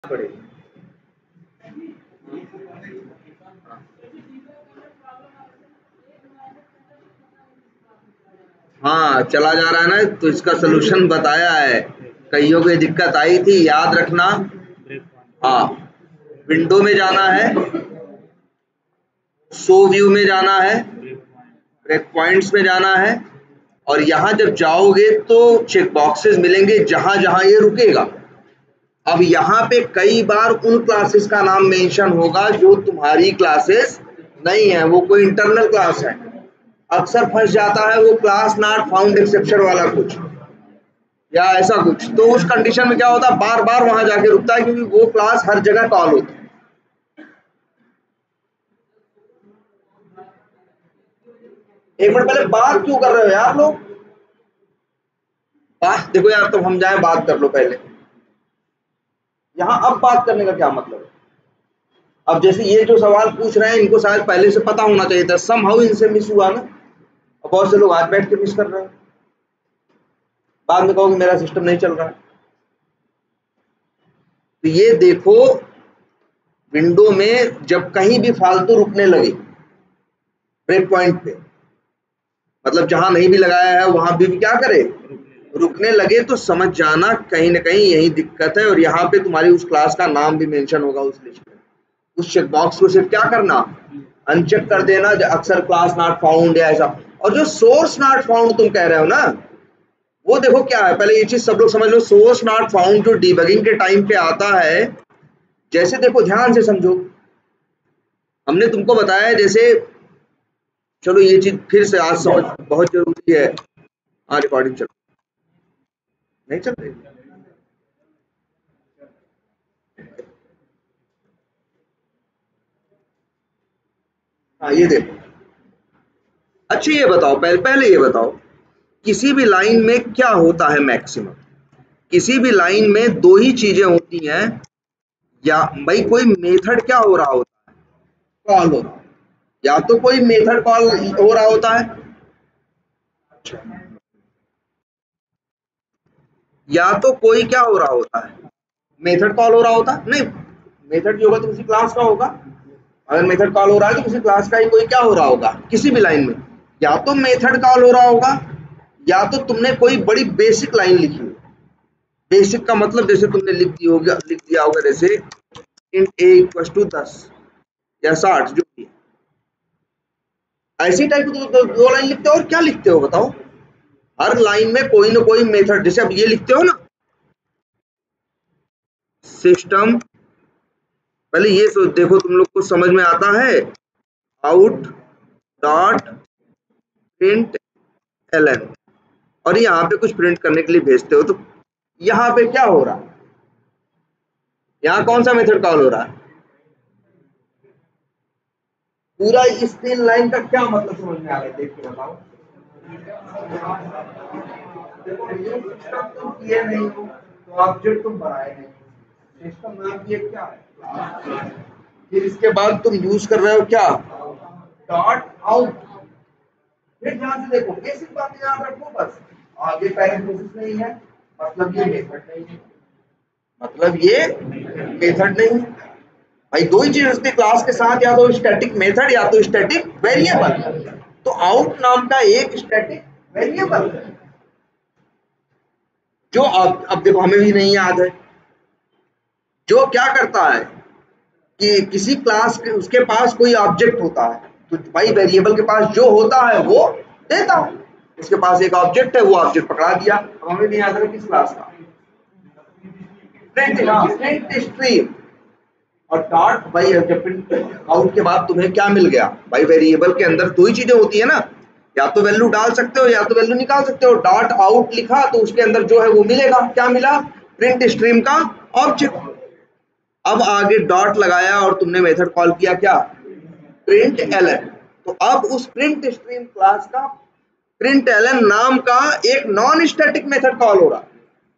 पड़ेगी। हाँ चला जा रहा है ना, तो इसका सोल्यूशन बताया है। कईयों को दिक्कत आई थी, याद रखना। हाँ, विंडो में जाना है, शो व्यू में जाना है, ब्रेक पॉइंट्स में जाना है, और यहाँ जब जाओगे तो चेक बॉक्सेस मिलेंगे जहां जहां ये रुकेगा। अब यहाँ पे कई बार उन क्लासेस का नाम मेंशन होगा जो तुम्हारी क्लासेस नहीं है, वो कोई इंटरनल क्लास है। अक्सर फंस जाता है वो क्लास नॉट फाउंड एक्सेप्शन वाला कुछ या ऐसा कुछ, तो उस कंडीशन में क्या होता है, बार बार वहां जाके रुकता है, क्योंकि वो क्लास हर जगह कॉल होती है। एक मिनट पहले बात क्यों कर रहे हो यार लोग? बात देखो यार, तुम हम जाए बात कर लो पहले। यहाँ अब बात करने का क्या मतलब है? अब जैसे ये जो सवाल पूछ रहे हैं इनको शायद पहले से पता होना चाहिए था, समहाउ इनसे मिस हुआ ना। अब बहुत से लोग आज बैठ के मिस कर रहे हैं, बाद में कहोगे मेरा सिस्टम नहीं चल रहा है। तो ये देखो, विंडो में जब कहीं भी फालतू रुकने लगे ब्रेक पॉइंट पे, मतलब जहां नहीं भी लगाया है वहां भी क्या करे, रुकने लगे, तो समझ जाना कहीं ना कहीं यही दिक्कत है। और यहाँ पे तुम्हारी उस क्लास का नाम भी मेंशन होगा उस लिस्ट में। उस चेक बॉक्स को सिर्फ क्या करना, अनचेक कर देना, अक्सर क्लास नॉट फाउंड या ऐसा। और जो सोर्स नॉट फाउंड तुम कह रहे हो ना, वो देखो क्या है, पहले ये चीज सब लोग समझ लो। सोर्स नॉट फाउंड जो डिबगिंग के टाइम पे आता है, जैसे देखो ध्यान से समझो, हमने तुमको बताया है, जैसे चलो ये चीज फिर से आज समझ बहुत जरूरी है। हाँ रिकॉर्डिंग चल नहीं चल रही? हाँ ये देखो, अच्छा ये बताओ, पहले ये बताओ, किसी भी लाइन में क्या होता है मैक्सिमम? किसी भी लाइन में दो ही चीजें होती हैं, या भाई कोई मेथड क्या हो रहा होता है, कॉल हो रहा है, या तो कोई मेथड कॉल हो रहा होता है, या तो कोई क्या हो रहा होता है, मेथड कॉल हो रहा होता है। नहीं, मेथड जो होगा तो किसी क्लास का होगा। अगर मेथड कॉल हो रहा है तो किसी क्लास का ही कोई क्या हो रहा होगा किसी भी लाइन में, या तो मेथड कॉल हो रहा होगा, या तो तुमने कोई बड़ी बेसिक लाइन लिखी हो। बेसिक का मतलब जैसे तुमने लिख दिया होगा, जैसे इंट ए इक्वल टू 10 या 60 जो भी है, ऐसी टाइप की दो लाइन लिखते हो। और क्या लिखते हो बताओ? हर लाइन में कोई ना कोई मेथड, जैसे अब ये लिखते हो ना, सिस्टम, पहले ये देखो तुम लोग को समझ में आता है, आउट डॉट प्रिंट एलन, और यहाँ पे कुछ प्रिंट करने के लिए भेजते हो, तो यहाँ पे क्या हो रहा है, यहाँ कौन सा मेथड कॉल हो रहा है? पूरा इस तीन लाइन का क्या मतलब समझ में आ रहा है, देख के बताओ। देखो न्यू सिस्टम तुम किए नहीं हो, तो ऑब्जेक्ट तुम बनाए नहीं, सिस्टम नाम की क्या है। फिर इसके बाद तुम यूज कर रहे हो क्या, डॉट आउट। फिर ध्यान से देखो, बेसिक बात याद रखो बस, आगे पैरेंथेसिस नहीं है, मतलब ये मेथड नहीं है, मतलब ये मेथड नहीं है। भाई दो ही चीज उसके क्लास के साथ, या तो स्टैटिक मेथड या तो स्टैटिक वेरिएबल। तो आउट नाम का एक स्टैटिक वेरिएबल जो अब देखो हमें भी नहीं याद है, जो क्या करता है कि किसी क्लास के उसके पास कोई ऑब्जेक्ट होता है, तो भाई वेरिएबल के पास जो होता है वो देता है। इसके पास एक ऑब्जेक्ट है, वो ऑब्जेक्ट पकड़ा दिया, अब हमें नहीं याद है किस क्लास का, प्रिंट स्ट्रीम। और डॉट भाई जब प्रिंट आउट के बाद तुम्हें क्या मिल गया भाई, वेरिएबल के अंदर दो ही चीजें होती है ना, या तो वैल्यू डाल सकते हो या तो वैल्यू निकाल सकते हो। डॉट आउट लिखा तो उसके अंदर जो है वो मिलेगा, क्या मिला, प्रिंट स्ट्रीम का ऑब्जेक्ट। अब आगे डॉट लगाया और तुमने मेथड कॉल किया क्या, प्रिंट एलन। तो अब उस प्रिंट स्ट्रीम क्लास का प्रिंट एलन नाम का एक नॉन स्टैटिक मेथड कॉल हो रहा,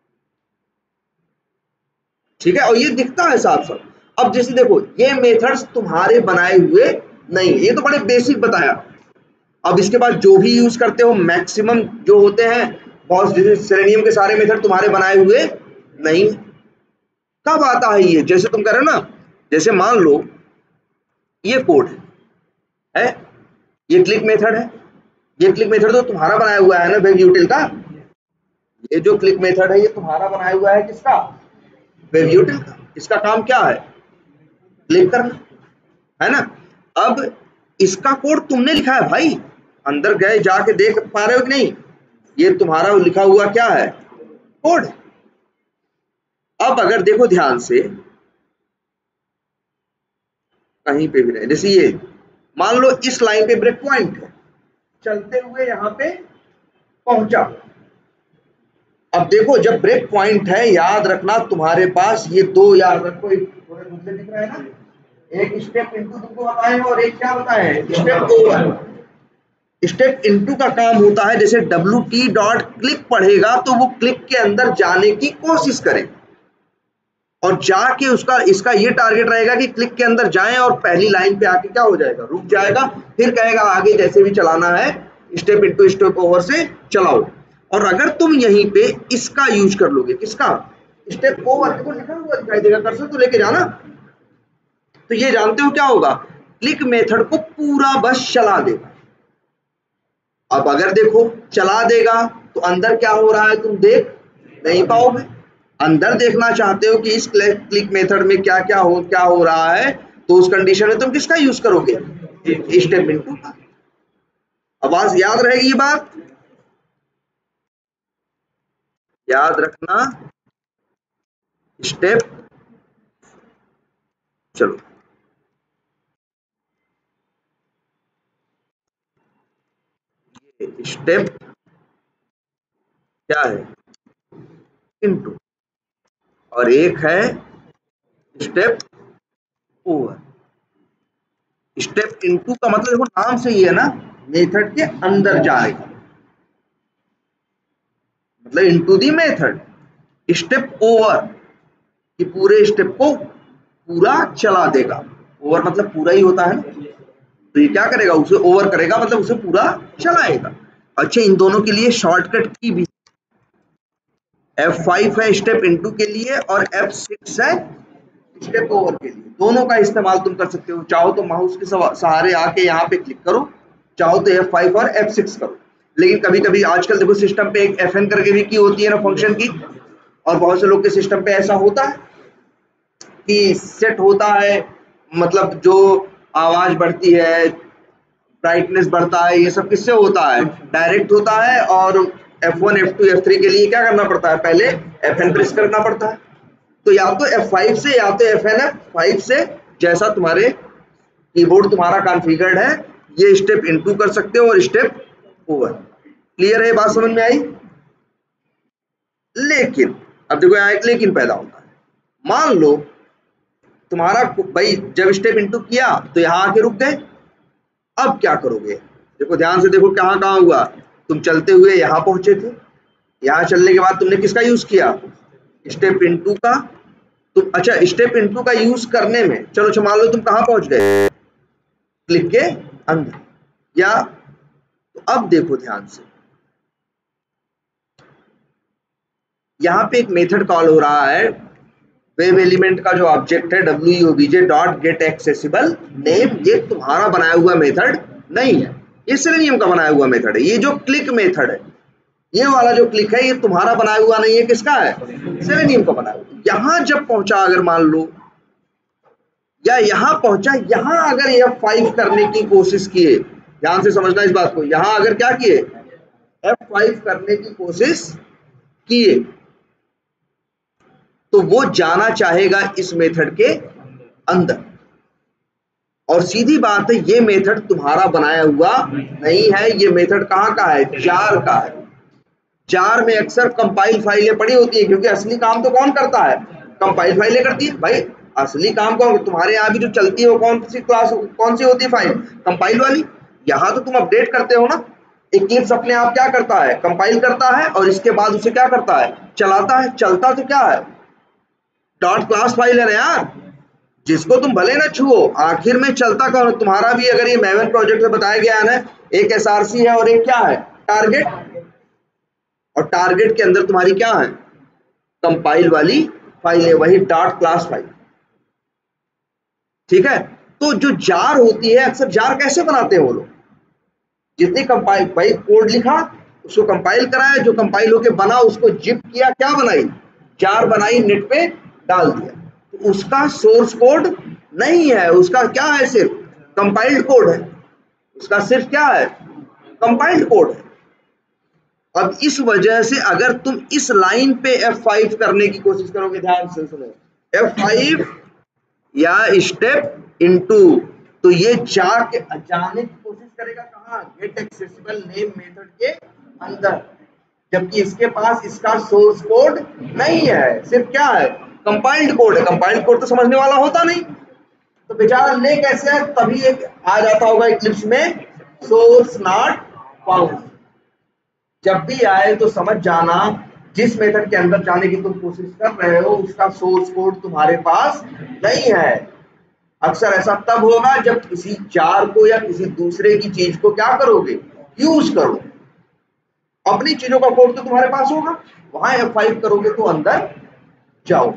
ठीक है, और ये दिखता है साफ साफ। अब जैसे देखो ये मेथड्स तुम्हारे बनाए हुए नहीं, ये तो बड़े बेसिक बताया। अब इसके बाद जो भी यूज करते हो मैक्सिमम जो होते हैं, बहुत जैसे सेलेनियम के सारे मेथड तुम्हारे बनाए हुए नहीं, कब आता है ये? जैसे तुम कह रहे हो ना, जैसे मान लो ये कोड है, ये क्लिक मेथड है, ये क्लिक मेथड तो तुम्हारा बनाया हुआ है ना वेब यूटिल का। ये जो क्लिक मेथड है ये तुम्हारा बनाया हुआ है, किसका? वेब यूटिल का। इसका काम क्या है? क्लिक करना, है ना। अब इसका कोड तुमने लिखा है भाई, अंदर गए जाके देख पा रहे हो कि नहीं? ये तुम्हारा लिखा हुआ क्या है? कोड। अब अगर देखो ध्यान से, कहीं पे भी नहीं, जैसे ये मान लो इस लाइन पे ब्रेक पॉइंट है, चलते हुए यहां पे पहुंचा। अब देखो जब ब्रेक पॉइंट है, याद रखना तुम्हारे पास ये दो, याद रखो, एक थोड़े दूसरे दिख रहा है ना, एक स्टेप इनटू तुमको बताए और एक क्या बताए? Step over. स्टेप इनटू का काम होता है, जैसे WT डॉट क्लिक पढ़ेगा तो वो क्लिक के अंदर जाने की कोशिश करे, और जाके उसका इसका ये टारगेट रहेगा कि क्लिक के अंदर जाएं और पहली लाइन पे आके क्या हो जाएगा? रुक जाएगा, फिर कहेगा आगे जैसे भी चलाना है स्टेप इनटू स्टेप ओवर से चलाओ। और अगर तुम यहीं पे इसका यूज कर लोगे, किसका? स्टेप ओवर, देखो लिखा हुआ दिखाई देगा, कर्सर तो लेके जाना। तो ये जानते हो क्या होगा? क्लिक मेथड को पूरा बस चला देगा। अब अगर देखो चला देगा तो अंदर क्या हो रहा है तुम देख नहीं पाओगे। अंदर देखना चाहते हो कि इस क्लिक मेथड में क्या हो रहा है, तो उस कंडीशन में तुम किसका यूज करोगे? स्टेप इनटू का। आवाज याद रहेगी ये बात, याद रखना। स्टेप, चलो स्टेप क्या है? इनटू, और एक है स्टेप ओवर। स्टेप इनटू का मतलब देखो नाम से ही है ना, मेथड के अंदर जाएगा, मतलब into the method. Step over कि पूरे स्टेप को पूरा चला देगा। ओवर मतलब पूरा ही होता है ना, तो ये क्या करेगा? उसे ओवर करेगा, मतलब उसे पूरा चलाएगा। अच्छा, इन दोनों के लिए शॉर्टकट की भी F5 है स्टेप इनटू के लिए, और F6 है स्टेप ओवर के लिए। दोनों का इस्तेमाल तुम कर सकते हो, चाहो तो माउस के सहारे आके यहाँ पे क्लिक करो, चाहो तो F5 और F6 करो। लेकिन कभी कभी आजकल देखो सिस्टम पे एक FN करके भी की होती है ना फंक्शन की, और बहुत से लोग के सिस्टम पे ऐसा होता है कि सेट होता है, मतलब जो आवाज बढ़ती है, ब्राइटनेस बढ़ता है, ये सब किससे होता है? डायरेक्ट होता है। और F1 F2 F3 के लिए क्या करना पड़ता है? पहले FN प्रेस करना पड़ता है। तो या तो F5 से या तो FN F5 से, जैसा तुम्हारे कीबोर्ड तुम्हारा कॉन्फ़िगर्ड है, ये स्टेप इनटू कर सकते हो और स्टेप ओवर। क्लियर है? बात समझ में आई? लेकिन अब देखो यहाँ एक लेकिन पैदा होता है। मान लो तुम्हारा भाई जब स्टेप इनटू किया तो यहाँ आके रुक गए, अब क्या करोगे? देखो ध्यान से देखो कहाँ कहाँ हुआ। तुम चलते हुए यहाँ पहुंचे थे, यहाँ चलने के बाद तुमने किसका यूज किया? स्टेप इनटू का। तुम अच्छा स्टेप इनटू का यूज करने में, चलो अच्छा मान लो तुम कहाँ पहुंच गए? क्लिक के अंदर। या तो अब देखो ध्यान से, यहाँ पे एक मेथड कॉल हो रहा है, वेब एलिमेंट का जो ऑब्जेक्ट है wobj.getAccessible नेम, ये तुम्हारा बनाया हुआ मेथड नहीं है, ये सेलेनियम का बनाया हुआ मेथड है। ये जो क्लिक मेथड है, ये वाला जो क्लिक है, ये तुम्हारा बनाया हुआ नहीं है, किसका है? सेलेनियम का बनाया हुआ। यहाँ जब पहुंचा, अगर मान लो या यहाँ पहुंचा, यहाँ अगर F5 करने की कोशिश किए, ध्यान से समझना इस बात को, यहाँ अगर क्या किए? F5 करने की कोशिश किए, तो वो जाना चाहेगा इस मेथड के अंदर। और सीधी बात है, ये मेथड तुम्हारा बनाया हुआ नहीं है, ये मेथड कहाँ का है? जार का है। जार में अक्सर कंपाइल फाइलें पड़ी होती है, क्योंकि असली काम तो कौन करता है? कंपाइल फाइलें करती है भाई। असली काम कौन? तुम्हारे यहाँ भी जो चलती है वो कौन सी क्लास, कौन सी होती है फाइल? कंपाइल वाली। यहाँ तो तुम अपडेट करते हो ना, इक्लिप्स अपने आप क्या करता है? कंपाइल करता है और इसके बाद उसे क्या करता है? चलाता है। चलता तो क्या है? डॉट क्लास फाइल है ना यार, जिसको तुम भले ना छुओ, आखिर में चलता कौन? तुम्हारा भी अगर ये मैवन प्रोजेक्ट में बताया गया है ना, एक SRC है और एक क्या है? टारगेट। और टारगेट के अंदर तुम्हारी क्या है? कंपाइल वाली फाइल है, वही डॉट क्लास फाइल। ठीक है, तो जो जार होती है, अक्सर जार कैसे बनाते हैं वो लोग, जितनी कंपाइल भाई कोड लिखा, उसको कंपाइल कराया, जो कंपाइल होके बना उसको जिप किया, क्या बनाई, जार बनाई, नेट पे डाल दिया। तो उसका सोर्स कोड नहीं है, उसका क्या है, सिर्फ कंपाइल्ड कोड है, उसका सिर्फ क्या है, कंपाइल्ड कोड है। अब इस वजह से अगर तुम इस लाइन पे F5 करने की कोशिश करोगे, ध्यान से सुनो, F5 या स्टेप इनटू, तो ये जाने की कोशिश करेगा कहाँ, गेट एक्सेसिबल नेम मेथड के अंदर, जबकि इसके पास इसका सोर्स कोड नहीं है, सिर्फ क्या है, कंपाइल्ड कोड है। कंपाइल्ड कोड तो समझने वाला होता नहीं, तो बेचारा ले कैसे है, तभी एक आ जाता होगा इक्लिप्स में सोर्स नॉट फाउंड। जब भी आए तो समझ जाना, जिस मेथड के अंदर जाने की तुम कोशिश कर रहे हो उसका सोर्स कोड तुम्हारे पास नहीं है। अक्सर ऐसा तब होगा जब किसी जार को या किसी दूसरे की चीज को क्या करोगे, यूज करो। अपनी चीजों का कोड तो तुम्हारे पास होगा, वहां F5 करोगे तो अंदर जाओ।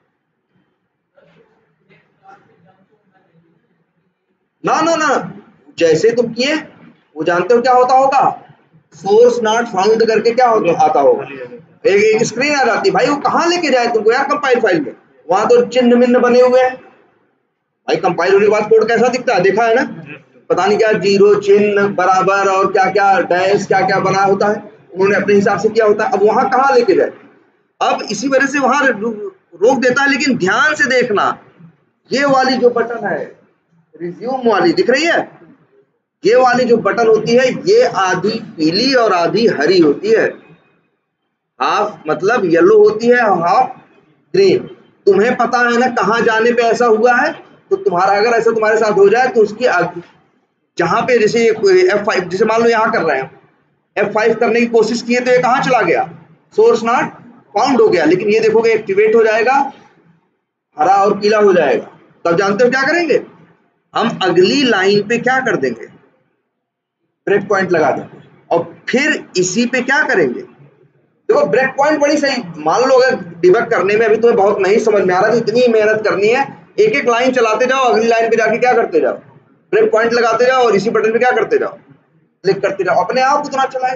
ना ना ना, जैसे तुम किए वो जानते हो क्या होता होगा, सोर्स नॉट फाउंड करके क्या होता आता होगा, एक स्क्रीन आ जाती, भाई वो कहाँ लेके जाए तुमको यार, कंपाइल फाइल में, वहां तो चिन्ह मिन्ह बने हुए हैं। भाई कंपाइल होने के बाद कोड कैसा दिखता है, देखा है ना, पता नहीं क्या जीरो चिन्ह बराबर और क्या क्या डैश क्या क्या बना होता है, उन्होंने अपने हिसाब से किया होता है। अब वहां कहाँ लेके जाए, अब इसी वजह से वहां रोक देता है। लेकिन ध्यान से देखना, ये वाली जो बटन है रिज्यूम वाली दिख रही है, ये वाली जो बटन होती है ये आधी पीली और आधी हरी होती है, हाफ मतलब येलो होती है, हाफ ग्रीन। तुम्हें पता है ना कहाँ जाने पे ऐसा हुआ है, तो तुम्हारा अगर ऐसा तुम्हारे साथ हो जाए तो उसकी जहां पे जैसे F5, जैसे मान लो यहाँ कर रहे हैं, F5 करने की कोशिश की है तो ये कहाँ चला गया, सोर्स नॉट फाउंड हो गया। लेकिन ये देखोगे एक्टिवेट हो जाएगा, हरा और पीला हो जाएगा। तब जानते हो क्या करेंगे, हम अगली लाइन पे क्या कर देंगे, ब्रेक पॉइंट लगा देंगे, और फिर इसी पे क्या करेंगे, देखो ब्रेक पॉइंट बड़ी सही, मान लो अगर डिबग करने में अभी तुम्हें बहुत नहीं समझ में आ रहा तो इतनी मेहनत करनी है, एक एक लाइन चलाते जाओ, अगली लाइन पे जाके क्या करते जाओ, ब्रेक पॉइंट लगाते जाओ, और इसी बटन पे क्या करते जाओ, क्लिक करते जाओ, अपने आप उतना चलाए।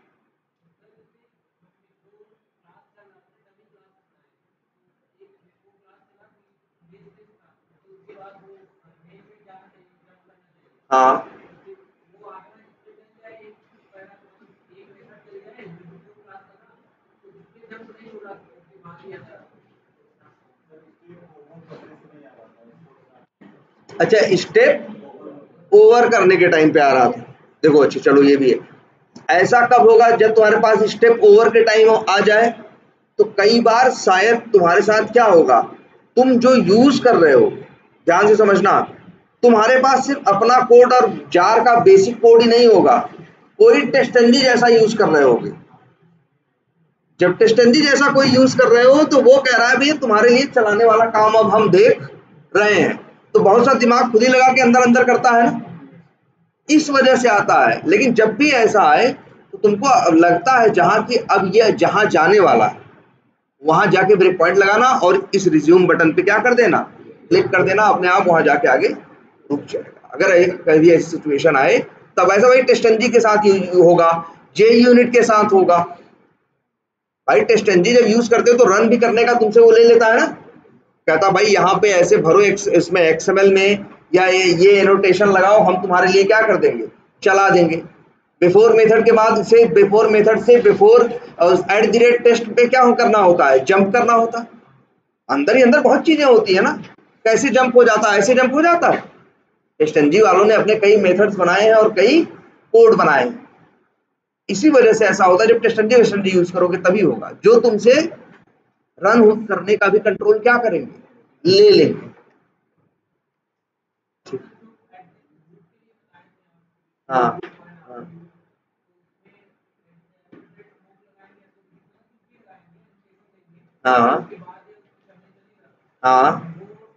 हाँ अच्छा, स्टेप ओवर करने के टाइम पे आ रहा था, देखो अच्छा चलो ये भी है। ऐसा कब होगा, जब तुम्हारे पास स्टेप ओवर के टाइम आ जाए, तो कई बार शायद तुम्हारे साथ क्या होगा, तुम जो यूज कर रहे हो, ध्यान से समझना, तुम्हारे पास सिर्फ अपना कोड और जार का बेसिक कोड ही नहीं होगा, कोई टेस्टनजी जैसा यूज कर रहे होगे। जब टेस्टनजी जैसा कोई यूज कर रहे हो तो वो कह रहा है भैया तुम्हारे लिए चलाने वाला काम अब हम देख रहे हैं, तो बहुत सा दिमाग खुद ही लगा के अंदर अंदर करता है ना, इस वजह से आता है। लेकिन जब भी ऐसा आए तो तुमको लगता है जहां की अब ये जहां जाने वाला है वहां जाके ब्रेक पॉइंट लगाना, और इस रिज्यूम बटन पे क्या कर देना, क्लिक कर देना, अपने आप वहां जाके आगे रुक जाएगा। अगर कभी ऐसी सिचुएशन आए तब ऐसा वही टेस्टनजी के साथ होगा, जे यूनिट के साथ होगा। भाई टेस्टनजी जब यूज करते हो तो रन भी करने का तुमसे वो ले लेता है ना, कहता भाई यहाँ पे ऐसे भरो इसमें XML में, या ये एनोटेशन लगाओ, हम तुम्हारे लिए क्या कर देंगे, चला देंगे। बिफोर मेथड के बाद से, बिफोर मेथड से बिफोर @टेस्ट पे क्या करना होता है, जंप करना होता है। अंदर ही अंदर बहुत चीजें होती है ना, कैसे जंप हो जाता है, ऐसे जंप हो जाता है। टेस्टनजी वालों ने अपने कई मेथड्स बनाए हैं और कई कोड बनाए हैं, इसी वजह से ऐसा होता है। जब टेस्टनजी यूज करोगे तभी होगा, जो तुमसे रन करने का भी कंट्रोल क्या करेंगे, ले लेंगे। हाँ हाँ हाँ हाँ,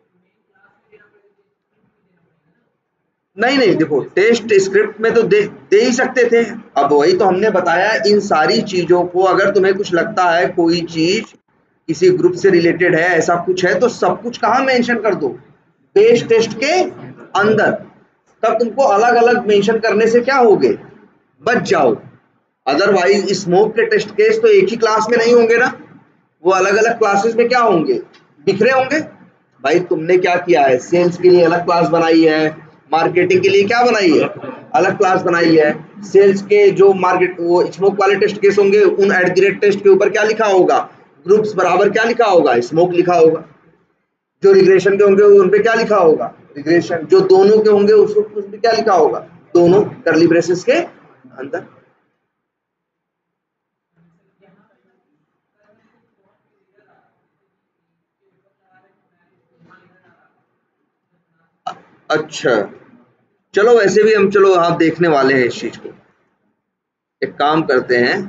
नहीं नहीं, देखो टेस्ट स्क्रिप्ट में तो दे ही सकते थे। अब वही तो हमने बताया, इन सारी चीजों को अगर तुम्हें कुछ लगता है कोई चीज किसी ग्रुप से रिलेटेड है, ऐसा कुछ है तो सब कुछ कहाँ मेंशन कर दो, बेस टेस्ट के अंदर। तब तुमको अलग अलग मेंशन करने से क्या होगे, बच जाओ। अदरवाइज स्मोक के टेस्ट केस तो एक ही क्लास में नहीं होंगे ना, वो अलग अलग क्लासेस में क्या होंगे, बिखरे होंगे। भाई तुमने क्या किया है, सेल्स के लिए अलग क्लास बनाई है, मार्केटिंग के लिए क्या बनाई है, अलग क्लास बनाई है। सेल्स के जो मार्केट वो स्मोक वाले टेस्ट केस होंगे, उन @ टेस्ट के ऊपर क्या लिखा होगा, ग्रुप्स बराबर क्या लिखा होगा, स्मोक लिखा होगा। जो रिग्रेशन के होंगे उन पे क्या लिखा होगा, रिग्रेशन। जो दोनों के होंगे उस पे क्या लिखा होगा, दोनों, कर्ली ब्रेसेस के अंदर। अच्छा चलो, वैसे भी हम चलो आप देखने वाले हैं इस चीज को। एक काम करते हैं,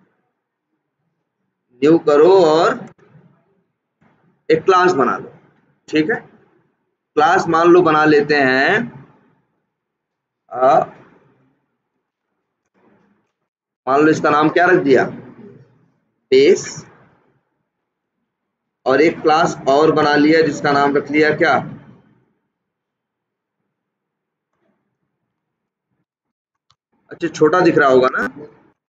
न्यू करो और एक क्लास बना लो, ठीक है। क्लास मान लो बना लेते हैं मान लो इसका नाम क्या रख दिया, बेस। और एक क्लास और बना लिया जिसका नाम रख लिया क्या, अच्छा छोटा दिख रहा होगा ना,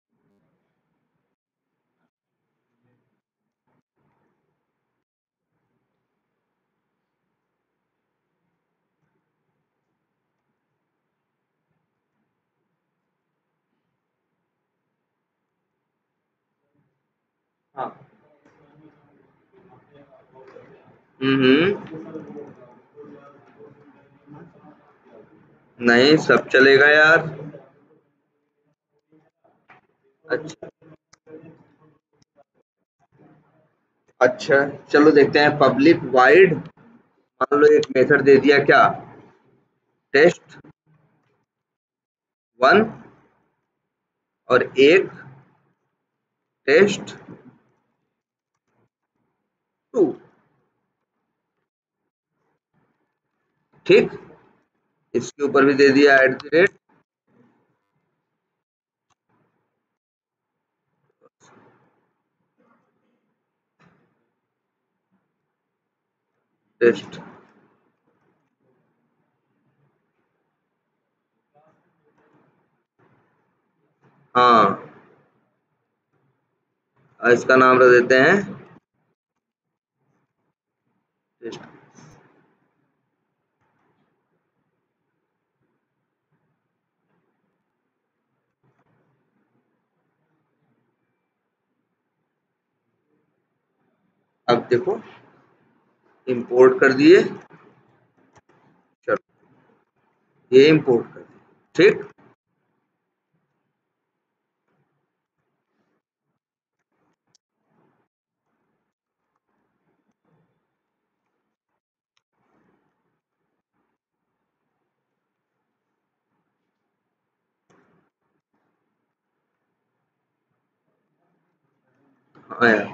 हाँ। हम्म। नहीं सब चलेगा यार। अच्छा अच्छा चलो देखते हैं, पब्लिक वाइड मान लो एक मेथड दे दिया क्या, टेस्ट 1 और एक टेस्ट 2, ठीक। इसके ऊपर भी दे दिया @ टेस्ट। हाँ इसका नाम रख देते हैं टेस्ट। अब देखो इंपोर्ट कर दिए, चलो ये इंपोर्ट कर दिए, ठीक। हाँ यार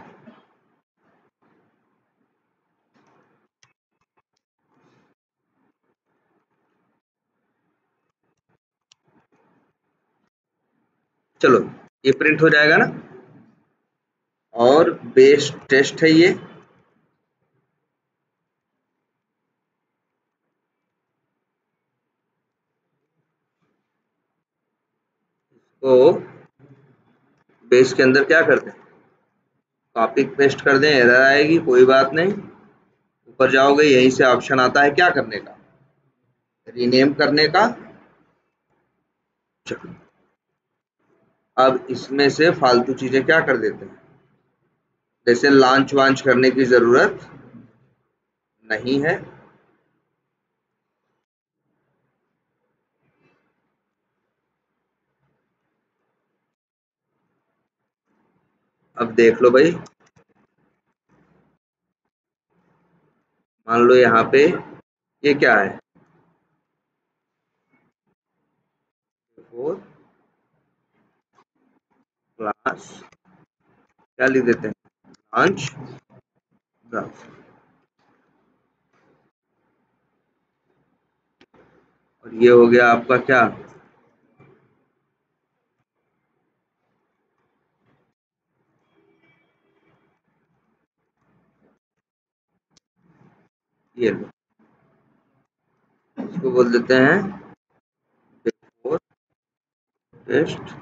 चलो ये प्रिंट हो जाएगा ना। और बेस टेस्ट है ये, तो बेस के अंदर क्या कर दें, कॉपी पेस्ट कर दें, एरर आएगी, कोई बात नहीं। ऊपर जाओगे यहीं से ऑप्शन आता है क्या करने का, रीनेम करने का। चलो अब इसमें से फालतू चीजें क्या कर देते हैं, जैसे लॉन्च वांच करने की जरूरत नहीं है। अब देख लो भाई, मान लो यहाँ पे ये क्या है, 4 क्लास, क्या लिख देते हैं, लॉन्च ब्राउज़र। और ये हो गया आपका क्या, इसको बोल देते हैं बिफोर टेस्ट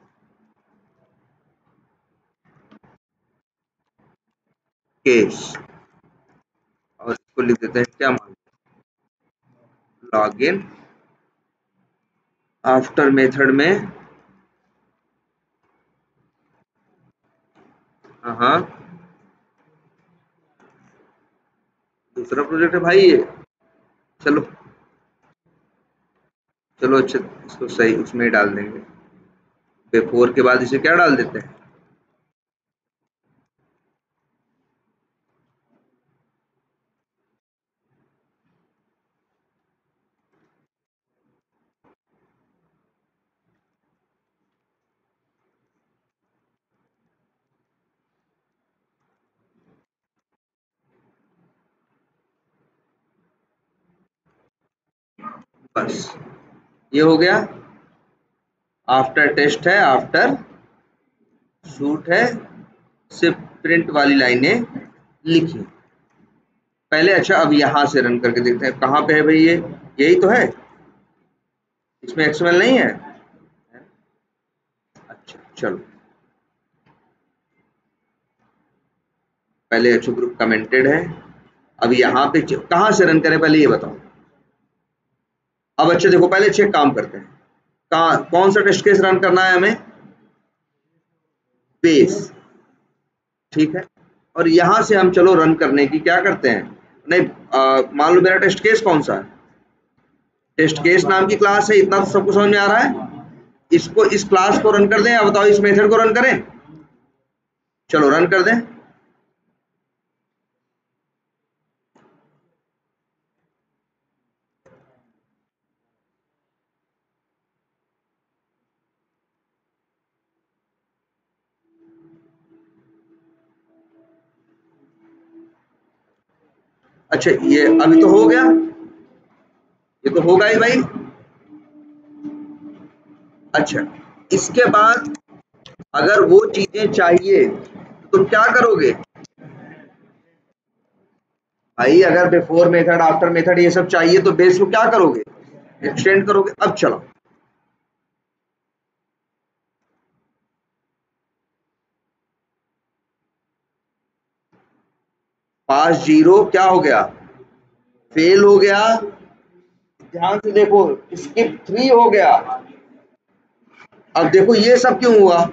केस, और इसको लिख देते हैं क्या, मान लॉगिन आफ्टर मेथड में हाँ दूसरा प्रोजेक्ट है भाई ये। चलो चलो अच्छा, इसको सही उसमें ही डाल देंगे, बिफोर के बाद इसे क्या डाल देते हैं, बस ये हो गया। आफ्टर टेस्ट है, आफ्टर शूट है, सिर्फ प्रिंट वाली लाइनें लिखी पहले। अच्छा अब यहां से रन करके देखते हैं कहां पे है भाई, ये यही तो है, इसमें एक्सएमएल नहीं है। अच्छा चलो पहले अच्छा ग्रुप कमेंटेड है, अब यहाँ पे कहां से रन करें पहले ये बताओ। अब अच्छा देखो पहले चेक काम करते हैं, कहाँ कौन सा टेस्ट केस रन करना है हमें, बेस, ठीक है। और यहां से हम चलो रन करने की क्या करते हैं, नहीं मान लो मेरा टेस्ट केस कौन सा है, टेस्ट केस नाम की क्लास है, इतना तो सबको समझ में आ रहा है। इसको इस क्लास को रन कर दें या बताओ इस मेथड को रन करें, चलो रन कर दें। अच्छा ये अभी तो हो गया, ये तो होगा ही भाई। अच्छा इसके बाद अगर वो चीजें चाहिए तो तुम क्या करोगे भाई, अगर बिफोर मेथड आफ्टर मेथड ये सब चाहिए तो बेस को क्या करोगे, एक्सटेंड करोगे। अब चलो पास जीरो क्या हो गया, फेल हो गया, ध्यान से देखो स्किप 3 हो गया। अब देखो ये सब क्यों हुआ,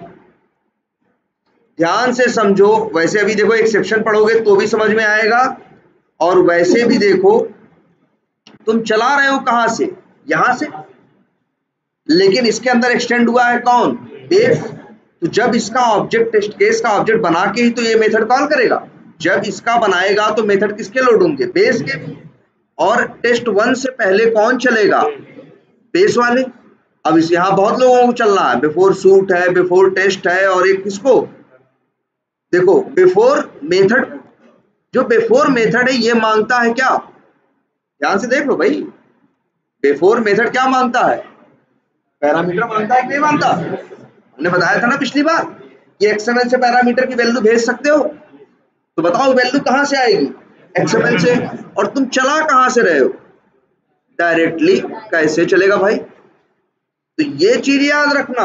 ध्यान से समझो, वैसे अभी देखो एक्सेप्शन पढ़ोगे तो भी समझ में आएगा, और वैसे भी देखो तुम चला रहे हो कहां से, यहां से, लेकिन इसके अंदर एक्सटेंड हुआ है कौन, बेस। तो जब इसका ऑब्जेक्ट टेस्ट केस का ऑब्जेक्ट बना के ही तो ये मेथड कॉल करेगा, जब इसका बनाएगा तो मेथड किसके लोड होंगे, बेस के। और टेस्ट 1 से पहले कौन चलेगा, बेस वाले। अब इस यहाँ बहुत लोगों को चलना है, बिफोर शूट है, बिफोर टेस्ट है, और एक किसको, देखो बिफोर मेथड, जो बिफोर मेथड है ये मांगता है क्या, ध्यान से देख लो भाई, बिफोर मेथड क्या मांगता है, पैरामीटर मांगता है कि नहीं मांगता। हमने बताया था ना पिछली बार कि एक्सएमएल से पैरामीटर की वैल्यू भेज सकते हो, तो बताओ वैल्यू कहां से आएगी, एक्सएमएल से। और तुम चला कहां से रहे हो, डायरेक्टली कैसे चलेगा भाई। तो ये चीज याद रखना,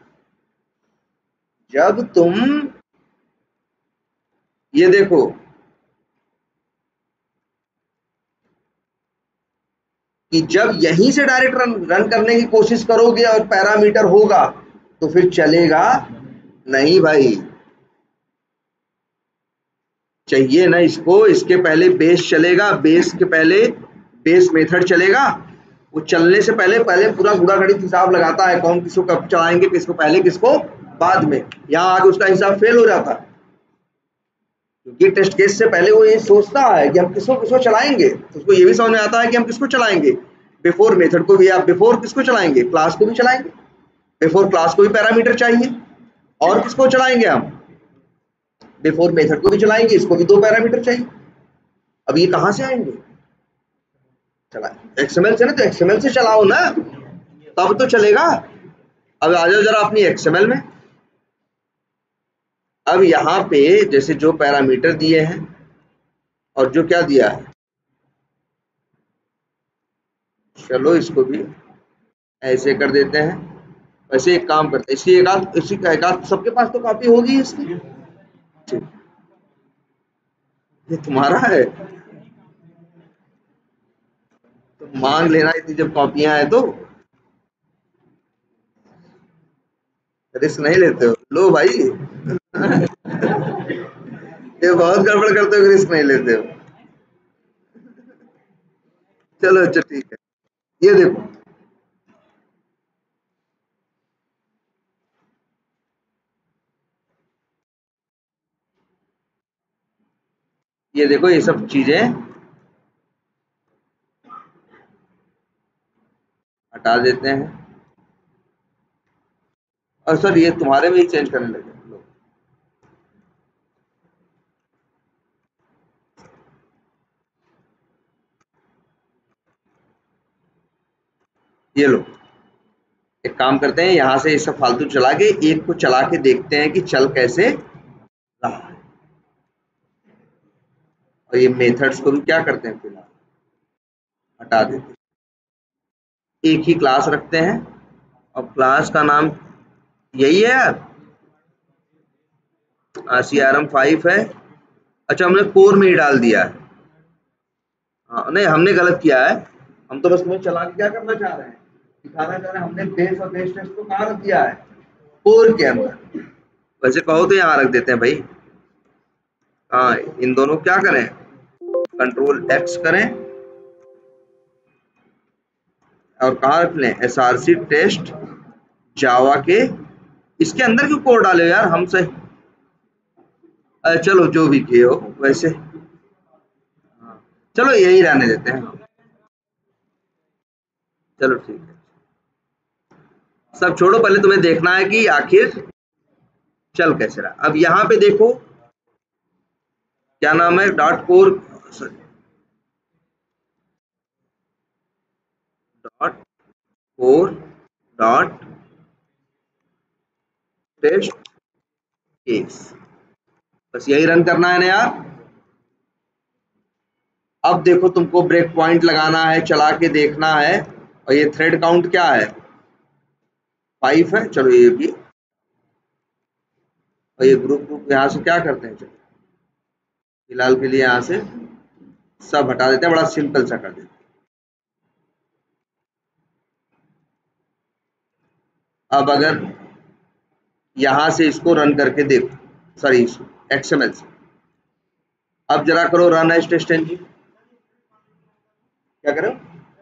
जब तुम ये देखो कि जब यहीं से डायरेक्ट रन करने की कोशिश करोगे और पैरामीटर होगा तो फिर चलेगा नहीं भाई, चाहिए ना इसको, इसके पहले बेस चलेगा, बेस के पहले बेस मेथड चलेगा। वो चलने से पहले पहले पूरा गुड़ा गणित हिसाब लगाता है, कौन किसको कब चलाएंगे, किसको पहले किसको बाद में, यहाँ आगे उसका हिसाब फेल हो जाता है, क्योंकि टेस्ट केस से पहले वो ये सोचता है कि हम किसको किसको चलाएंगे, तो उसको ये भी समझ में आता है कि हम किसको चलाएंगे, बिफोर मेथड को भी, आप बिफोर किसको चलाएंगे, क्लास को भी चलाएंगे, बिफोर क्लास को भी पैरामीटर चाहिए, और किसको चलाएंगे हम, बिफोर मेथड को भी चलाएंगे, इसको भी 2 पैरामीटर चाहिए। अब ये कहां से आएंगे, चला एक्सएमएल से ना, तो एक्सएमएल से चलाओ ना, तब तो चलेगा। अब आ जाओ जरा अपनी एक्सएमएल में। अब यहाँ पे जैसे जो पैरामीटर दिए हैं और जो क्या दिया है, चलो इसको भी ऐसे कर देते हैं। वैसे एक काम करते हैं, इसी का एक आध सबके पास तो कॉपी होगी इसकी। ठीक, ये तुम्हारा है तो मान लेना, इतनी जब कॉपियां हैं तो रिस्क नहीं लेते हो। लो भाई ये बहुत गड़बड़ करते हो, रिस्क नहीं लेते हो। चलो अच्छा ठीक है, ये देखो, ये देखो, ये सब चीजें हटा देते हैं। और सर ये तुम्हारे में ही चेंज करने लगे। लो, ये लो, एक काम करते हैं, यहाँ से ये सब फालतू चला के एक को चला के देखते हैं कि चल कैसे रहा है। और ये मेथड्स को भी क्या करते हैं, फिलहाल हटा देते हैं, एक ही क्लास रखते हैं। और क्लास का नाम यही है यार, CRM5 है। अच्छा, हमने कोर में ही डाल दिया है। हाँ नहीं, हमने गलत किया है। हम तो बस तुम्हें चला के क्या करना चाह रहे हैं, दिखाना चाह रहे हैं। हमने बेस और बेस टेस्ट को कहाँ रख दिया है, कोर के अंदर। वैसे कहो तो यहाँ रख देते हैं भाई। हाँ, इन दोनों क्या करें, Ctrl+X करें और कहाँ रख लें, SRC टेस्ट जावा के। इसके अंदर क्यों कोड डाले यार, हमसे चलो जो भी किए हो वैसे। हाँ, चलो यही रहने देते हैं। चलो ठीक है, सब छोड़ो, पहले तुम्हें देखना है कि आखिर चल कैसे रहा। अब यहाँ पे देखो, क्या नाम है, dot core, dot core dot test case, बस यही रन करना है ना यार। अब देखो, तुमको ब्रेक पॉइंट लगाना है, चला के देखना है। और ये थ्रेड काउंट क्या है, 5 है। चलो ये भी, और ये ग्रुप ग्रुप यहाँ से क्या करते हैं, चलो फिलहाल के लिए यहाँ से सब हटा देते हैं, बड़ा सिंपल सा कर देते हैं। अब अगर यहाँ से इसको रन करके देखो, सॉरी XML से, अब जरा करो रन एज टेस्ट इंजन। क्या करो,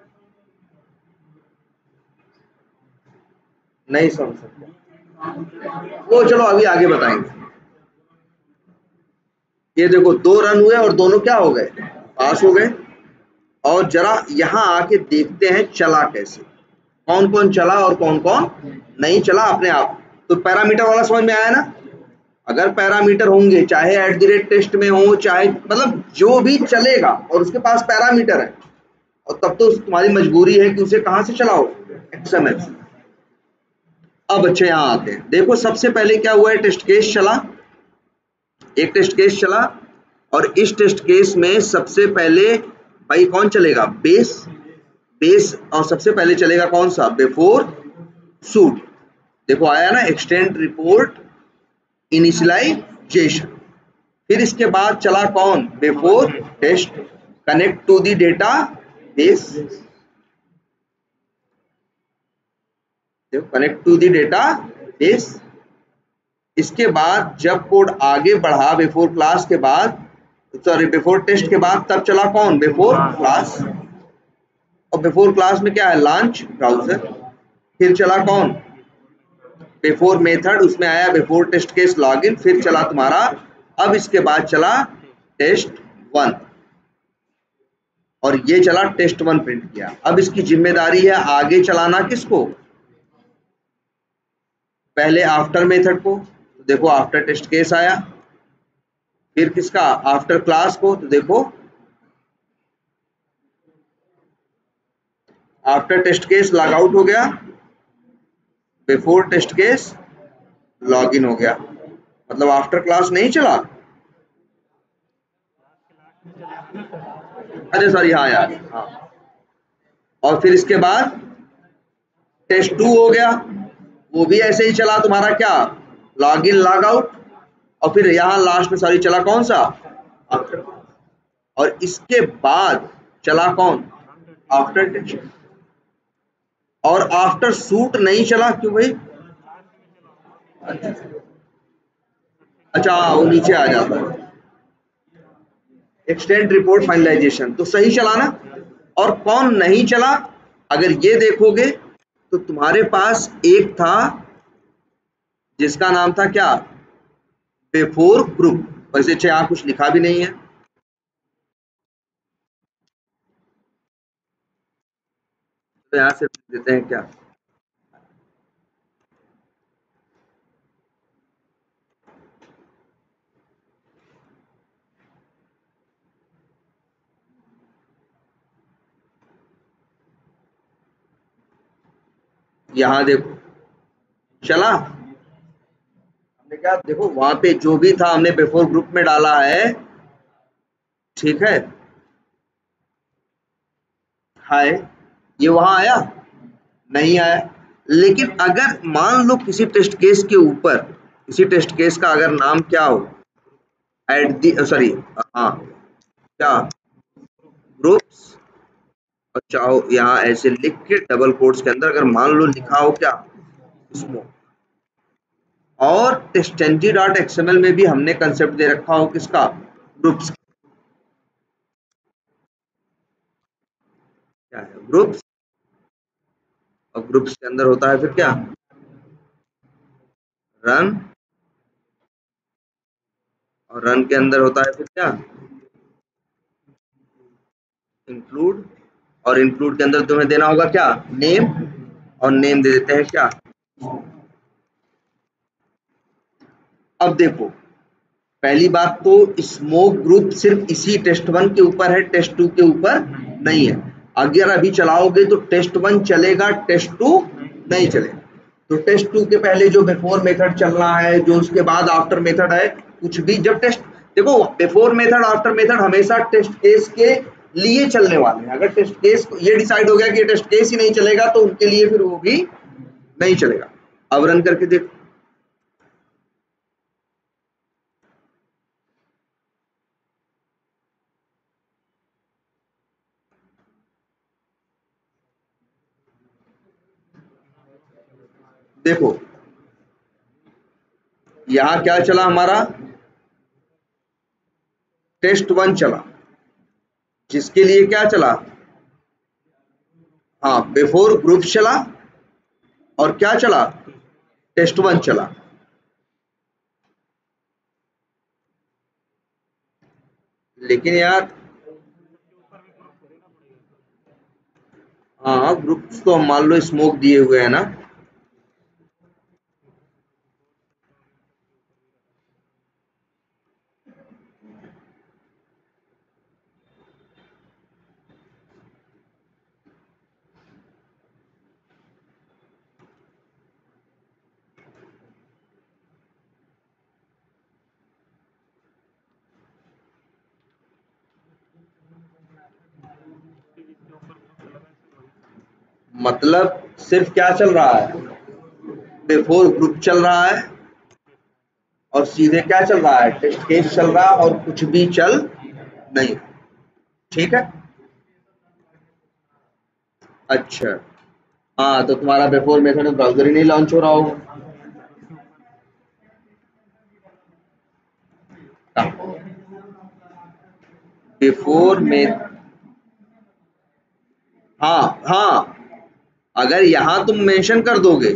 नहीं समझ सकते वो, चलो अभी आगे बताएंगे। ये देखो, 2 रन हुए और दोनों क्या हो गए, पास हो गए। और जरा यहाँ आके देखते हैं चला कैसे, कौन कौन चला और कौन कौन नहीं चला अपने आप। तो पैरामीटर वाला समझ में आया ना। अगर पैरामीटर होंगे, चाहे @टेस्ट में हो, चाहे मतलब जो भी चलेगा, और उसके पास पैरामीटर है, और तब तो तुम्हारी मजबूरी है कि उसे कहाँ से चलाओ, XML से। अब अच्छे यहाँ आते हैं, देखो सबसे पहले क्या हुआ है, टेस्ट केस चला, एक टेस्ट केस चला। और इस टेस्ट केस में सबसे पहले भाई कौन चलेगा, बेस। बेस, और सबसे पहले चलेगा कौन सा, बिफोर सूट। देखो आया ना, एक्सटेंड रिपोर्ट इनिशियलाइजेशन। फिर इसके बाद चला कौन, before test connect to the data base. देखो connect to the data base. इसके बाद जब कोड आगे बढ़ा बिफोर क्लास के बाद, सॉरी बिफोर टेस्ट के बाद, तब चला कौन, बिफोर क्लास। और बिफोर क्लास में क्या है, लॉन्च ब्राउजर। फिर चला कौन, बिफोर मेथड, उसमें आया बिफोर टेस्ट केस लॉगिन। फिर चला तुम्हारा, अब इसके बाद चला test1, और ये चला test1 प्रिंट किया। अब इसकी जिम्मेदारी है आगे चलाना किसको, पहले आफ्टर मेथड को, तो देखो आफ्टर टेस्ट केस आया। फिर किसका, आफ्टर क्लास को, तो देखो after test case log out हो गया, before test case log in हो गया। मतलब आफ्टर क्लास नहीं चला। अरे सॉरी, हाँ यार, हाँ और फिर इसके बाद टेस्ट 2 हो गया, वो भी ऐसे ही चला तुम्हारा क्या, लॉग इन लॉग आउट। और फिर यहाँ लास्ट में सॉरी चला कौन सा, आफ्टर। और इसके बाद चला कौन, आफ्टर टेस्ट। और आफ्टर सूट नहीं चला, क्यों भाई? अच्छा वो नीचे आ जाता है एक्सटेंड रिपोर्ट फाइनलाइजेशन, तो सही चला ना। और कौन नहीं चला, अगर ये देखोगे तो तुम्हारे पास एक था जिसका नाम था क्या, बिफोर ग्रुप। वैसे यहाँ कुछ लिखा भी नहीं है, तो यहाँ से देते हैं क्या, यहाँ देखो चला। हमने क्या देखो, वहां पे जो भी था हमने बिफोर ग्रुप में डाला है, ठीक है, हाय, ये वहां आया नहीं आया। लेकिन अगर मान लो किसी टेस्ट केस के ऊपर, किसी टेस्ट केस का अगर नाम क्या हो, एट दी सॉरी, हाँ क्या, ग्रुप्स, और चाहो यहाँ ऐसे लिख के डबल कोट्स के अंदर अगर मान लो लिखा हो क्या, स्मोक। और टेस्टेंजी डॉट एक्सएमएल में भी हमने कंसेप्ट दे रखा हो किसका, ग्रुप्स। क्या है, ग्रुप्स। और ग्रुप्स के अंदर होता है फिर क्या, रन। और रन के अंदर होता है फिर क्या, इंक्लूड। और इंक्लूड के अंदर तुम्हें देना होगा क्या, नेम। और नेम दे देते हैं क्या। अब देखो, पहली बात तो स्मोक ग्रुप सिर्फ इसी टेस्ट 1 के ऊपर है, टेस्ट 2 के ऊपर नहीं है। अगर अभी चलाओगे तो टेस्ट 1 चलेगा, टेस्ट 2 नहीं चलेगा। तो टेस्ट 2 के पहले जो बिफोर मेथड चलना है, जो उसके बाद आफ्टर मेथड है, कुछ भी जब टेस्ट, देखो बिफोर मेथड आफ्टर मेथड हमेशा टेस्ट केस के लिए चलने वाले हैं। अगर टेस्ट केस ये डिसाइड हो गया कि टेस्ट केस ही नहीं चलेगा तो उनके लिए फिर वो भी नहीं चलेगा। अब रन करके देखो, देखो यहां क्या चला हमारा, टेस्ट 1 चला, जिसके लिए क्या चला, हाँ बिफोर ग्रुप चला, और क्या चला, टेस्ट 1 चला। लेकिन यार, हाँ ग्रुप्स तो हम मान लो स्मोक दिए हुए हैं ना, मतलब सिर्फ क्या चल रहा है, बिफोर ग्रुप चल रहा है, और सीधे क्या चल रहा है, टेस्ट केस चल रहा है, और कुछ भी चल नहीं। ठीक है, अच्छा, हाँ तो तुम्हारा बिफोर मेथड में ब्राउजर ही नहीं लॉन्च हो रहा होगा। बिफोर में, हाँ हाँ, अगर यहाँ तुम मेंशन कर दोगे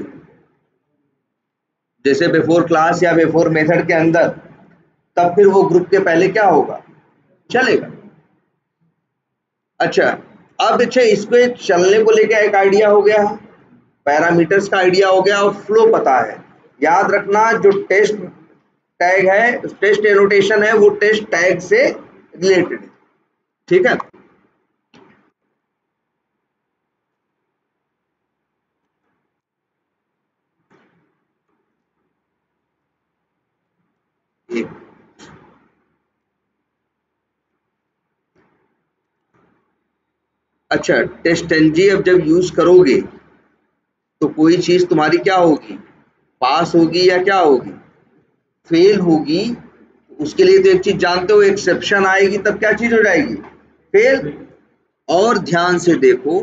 जैसे बिफोर क्लास या बिफोर मेथड के अंदर, तब फिर वो ग्रुप के पहले क्या होगा, चलेगा। अच्छा, अब अच्छा इसको चलने को लेकर एक आइडिया हो गया, पैरामीटर्स का आइडिया हो गया, और फ्लो पता है। याद रखना जो टेस्ट टैग है, टेस्ट एनोटेशन है, वो टेस्ट टैग से रिलेटेड है। ठीक है, एक अच्छा, टेस्ट एनजी अब जब यूज करोगे तो कोई चीज तुम्हारी क्या होगी, पास होगी या क्या होगी, फेल होगी। उसके लिए तो एक चीज जानते हो, एक्सेप्शन आएगी तब क्या चीज हो जाएगी, फेल। और ध्यान से देखो,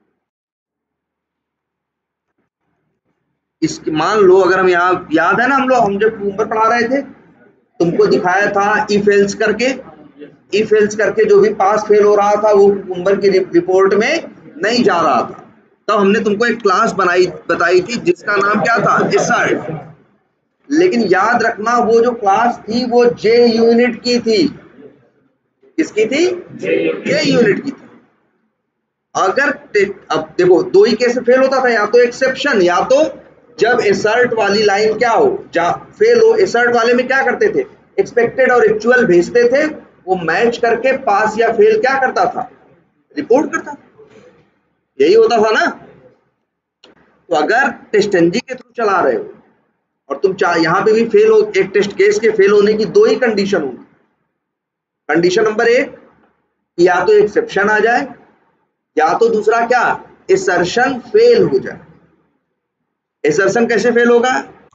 इसकी मान लो अगर हम यहाँ, याद है ना हम जब ऊपर पढ़ा रहे थे तुमको दिखाया था इफ एल्स करके, इफ एल्स करके जो भी पास फेल हो रहा था वो ऊपर की रिपोर्ट में नहीं जा रहा था। तब हमने तुमको एक क्लास बताई थी जिसका नाम क्या था, एसर्ट। लेकिन याद रखना वो जो क्लास थी वो जे यूनिट की थी। किसकी थी, जे यूनिट की थी। अगर अब देखो दो ही केस फेल होता था, या तो एक्सेप्शन या तो जब एसर्ट वाली लाइन क्या हो, जा फेल हो। एसर्ट वाले में क्या करते थे, एक्सपेक्टेड और एक्चुअल भेजते थे, वो मैच करके पास या फेल क्या करता था, रिपोर्ट करता था। यही होता था ना। तो अगर टेस्ट एनजी के थ्रू चला रहे हो और तुम यहाँ पे भी फेल हो, एक टेस्ट केस के फेल होने की दो ही कंडीशन होगी। कंडीशन नंबर एक, या तो एक्सेप्शन आ जाए या तो दूसरा क्या, एसर्शन फेल हो जाए। एसर्शन कैसे फेल होगा,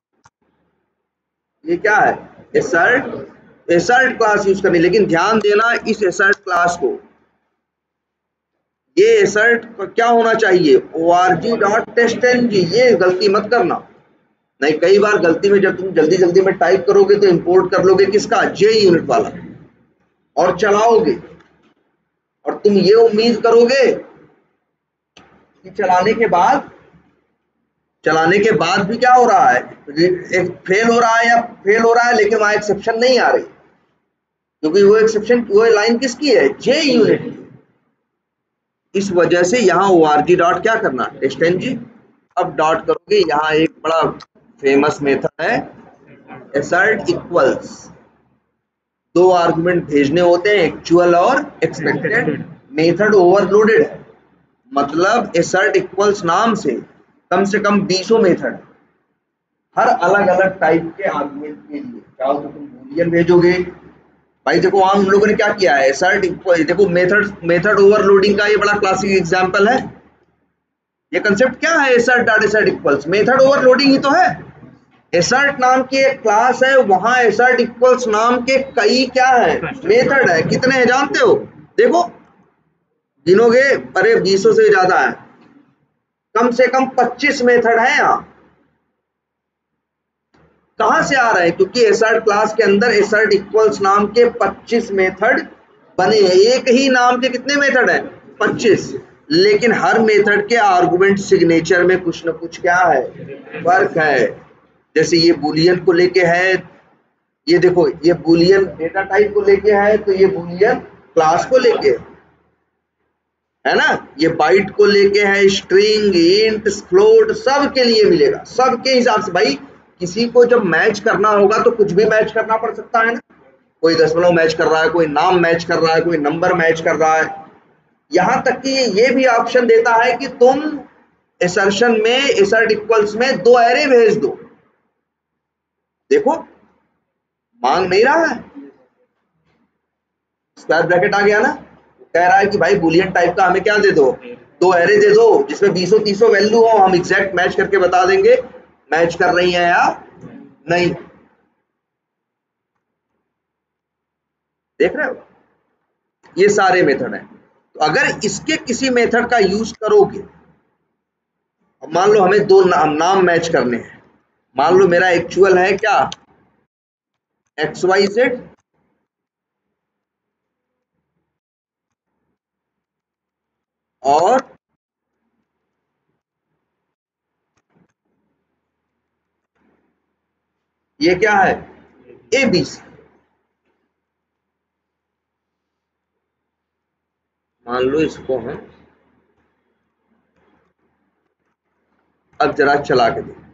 ये क्या है, एसर्ट, एसर्ट क्लास यूज करनी। लेकिन ध्यान देना इस एसर्ट क्लास को, ये एसर्ट क्या होना चाहिए, org.testng। ये गलती मत करना, नहीं कई बार गलती में जब तुम जल्दी जल्दी में टाइप करोगे तो इंपोर्ट कर लोगे किसका, जे यूनिट वाला, और चलाओगे और तुम ये उम्मीद करोगे कि चलाने के बाद भी क्या हो रहा है, फेल हो रहा है या फेल हो रहा है, लेकिन वहां एक्सेप्शन नहीं आ रही, क्योंकि वो एक्सेप्शन, वो लाइन किसकी है, जे यूनिट की। इस वजह से यहाँ org डॉट क्या करना, टेस्ट। अब डॉट करोगे, यहाँ एक बड़ा फेमस मेथड है एसर्ट इक्वल्स। दो आर्गुमेंट भेजने होते हैं, एक्चुअल और एक्सपेक्टेड। मेथड ओवरलोडेड है, मतलब एसर्ट इक्वल्स नाम से कम 20 मेथड, हर अलग अलग टाइप के आर्गुमेंट के लिए। चाहो तो तुम बूलियन भेजोगे। भाई देखो वहां हम लोगों ने क्या किया है, एसर्ट इक्वल, देखो मेथड ओवरलोडिंग का ये बड़ा क्लासिक एग्जांपल है। ये कंसेप्ट क्या है, assert dot assert equals, method overloading ही तो है। एसर्ट नाम की एक क्लास है, वहां एसर्ट इक्वल्स नाम के कई क्या है, मेथड है। कितने हैं जानते हो, देखो गिनोगे, अरे 20 से ज्यादा है, कम से कम 25 मेथड है यहाँ। कहां से आ रहा है, क्योंकि एसर्ट क्लास के अंदर एसर्ट इक्वल्स नाम के 25 मेथड बने हैं। एक ही नाम के कितने मेथड हैं, 25। लेकिन हर मेथड के आर्गुमेंट सिग्नेचर में कुछ ना कुछ क्या है, फर्क है। जैसे ये बूलियन को लेके है, ये देखो ये बूलियन डेटा टाइप को लेके है, तो ये बूलियन क्लास को लेके है ना, ये बाइट को लेके है, स्ट्रिंग, इंट, फ्लोट, सब के लिए मिलेगा, सबके हिसाब से। भाई किसी को जब मैच करना होगा तो कुछ भी मैच करना पड़ सकता है ना, कोई दशमलव मैच कर रहा है, कोई नाम मैच कर रहा है, कोई नंबर मैच कर रहा है। यहां तक कि ये भी ऑप्शन देता है कि तुम एसर्शन में, एसर्ट इक्वल्स में दो एरे भेज दो। देखो मांग नहीं रहा है, स्क्वायर ब्रैकेट आ गया ना, कह रहा है कि भाई बुलियन टाइप का हमें क्या दे दो एरे दे दो जिसमें 20 वैल्यू हो, हम एग्जैक्ट मैच करके बता देंगे मैच कर रही है या नहीं। देख रहे हो, ये सारे मेथड हैं। तो अगर इसके किसी मेथड का यूज करोगे, मान लो हमें दो नाम मैच करने हैं, मान लो मेरा एक्चुअल है क्या, XYZ, और ये क्या है, ABC। मान लो इसको हम अब जरा चला के देखो,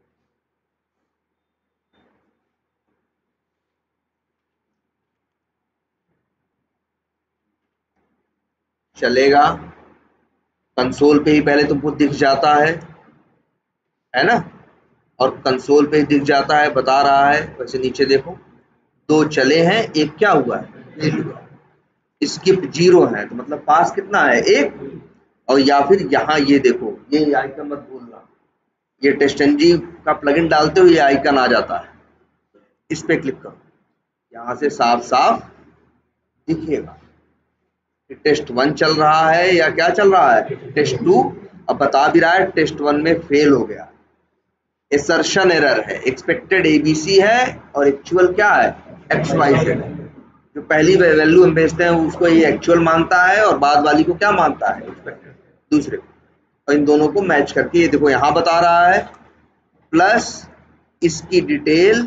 चलेगा। कंसोल पे ही पहले तुमको दिख जाता है ना, और कंसोल पे दिख जाता है, बता रहा है। वैसे नीचे देखो, दो चले हैं, एक क्या हुआ है, फेल हुआ। स्किप 0 है, तो मतलब पास कितना है 1। और या फिर यहाँ ये देखो, ये आइकन मत भूलना, ये टेस्टंजी का प्लगइन डालते हुए ये आइकन आ जाता है, इस पे क्लिक करो, यहाँ से साफ साफ दिखिएगा कि टेस्ट 1 चल रहा है या क्या चल रहा है, टेस्ट 2। अब बता भी रहा है टेस्ट 1 में फेल हो गया, एसर्शन एरर है, एक्सपेक्टेड एबीसी है और एक्चुअल क्या है XYZ है। जो पहली वैल्यू हम भेजते हैं उसको ये एक्चुअल मानता है और बाद वाली को क्या मानता है, एक्सपेक्टेड, दूसरे को। और इन दोनों को मैच करके ये देखो यहाँ बता रहा है, प्लस इसकी डिटेल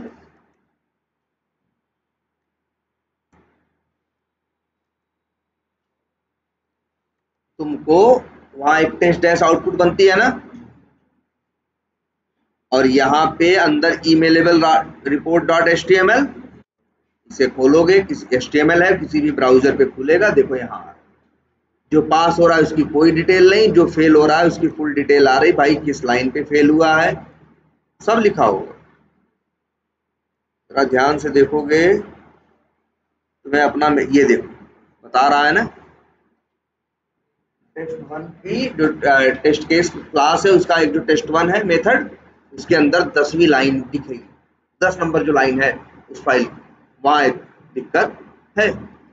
तुमको वहां एक टेस्ट डैश आउटपुट बनती है ना, और यहाँ पे अंदर ईमेलेबल रिपोर्ट डॉट HTML, इसे खोलोगे, किसी HTML है किसी भी ब्राउजर पे खुलेगा, देखो यहाँ जो पास हो रहा है उसकी कोई डिटेल नहीं, जो फेल हो रहा है उसकी फुल डिटेल आ रही, भाई किस लाइन पे फेल हुआ है सब लिखा होगा। जरा ध्यान से देखोगे तुम्हें अपना ये देखो बता रहा है ना, टेस्ट 1 की जो टेस्ट केस क्लास है उसका एक जो टेस्ट 1 है मेथड, उसके अंदर 10वीं लाइन दिखेगी, 10 नंबर जो लाइन है उस फाइल की, वहां एक दिक्कत है।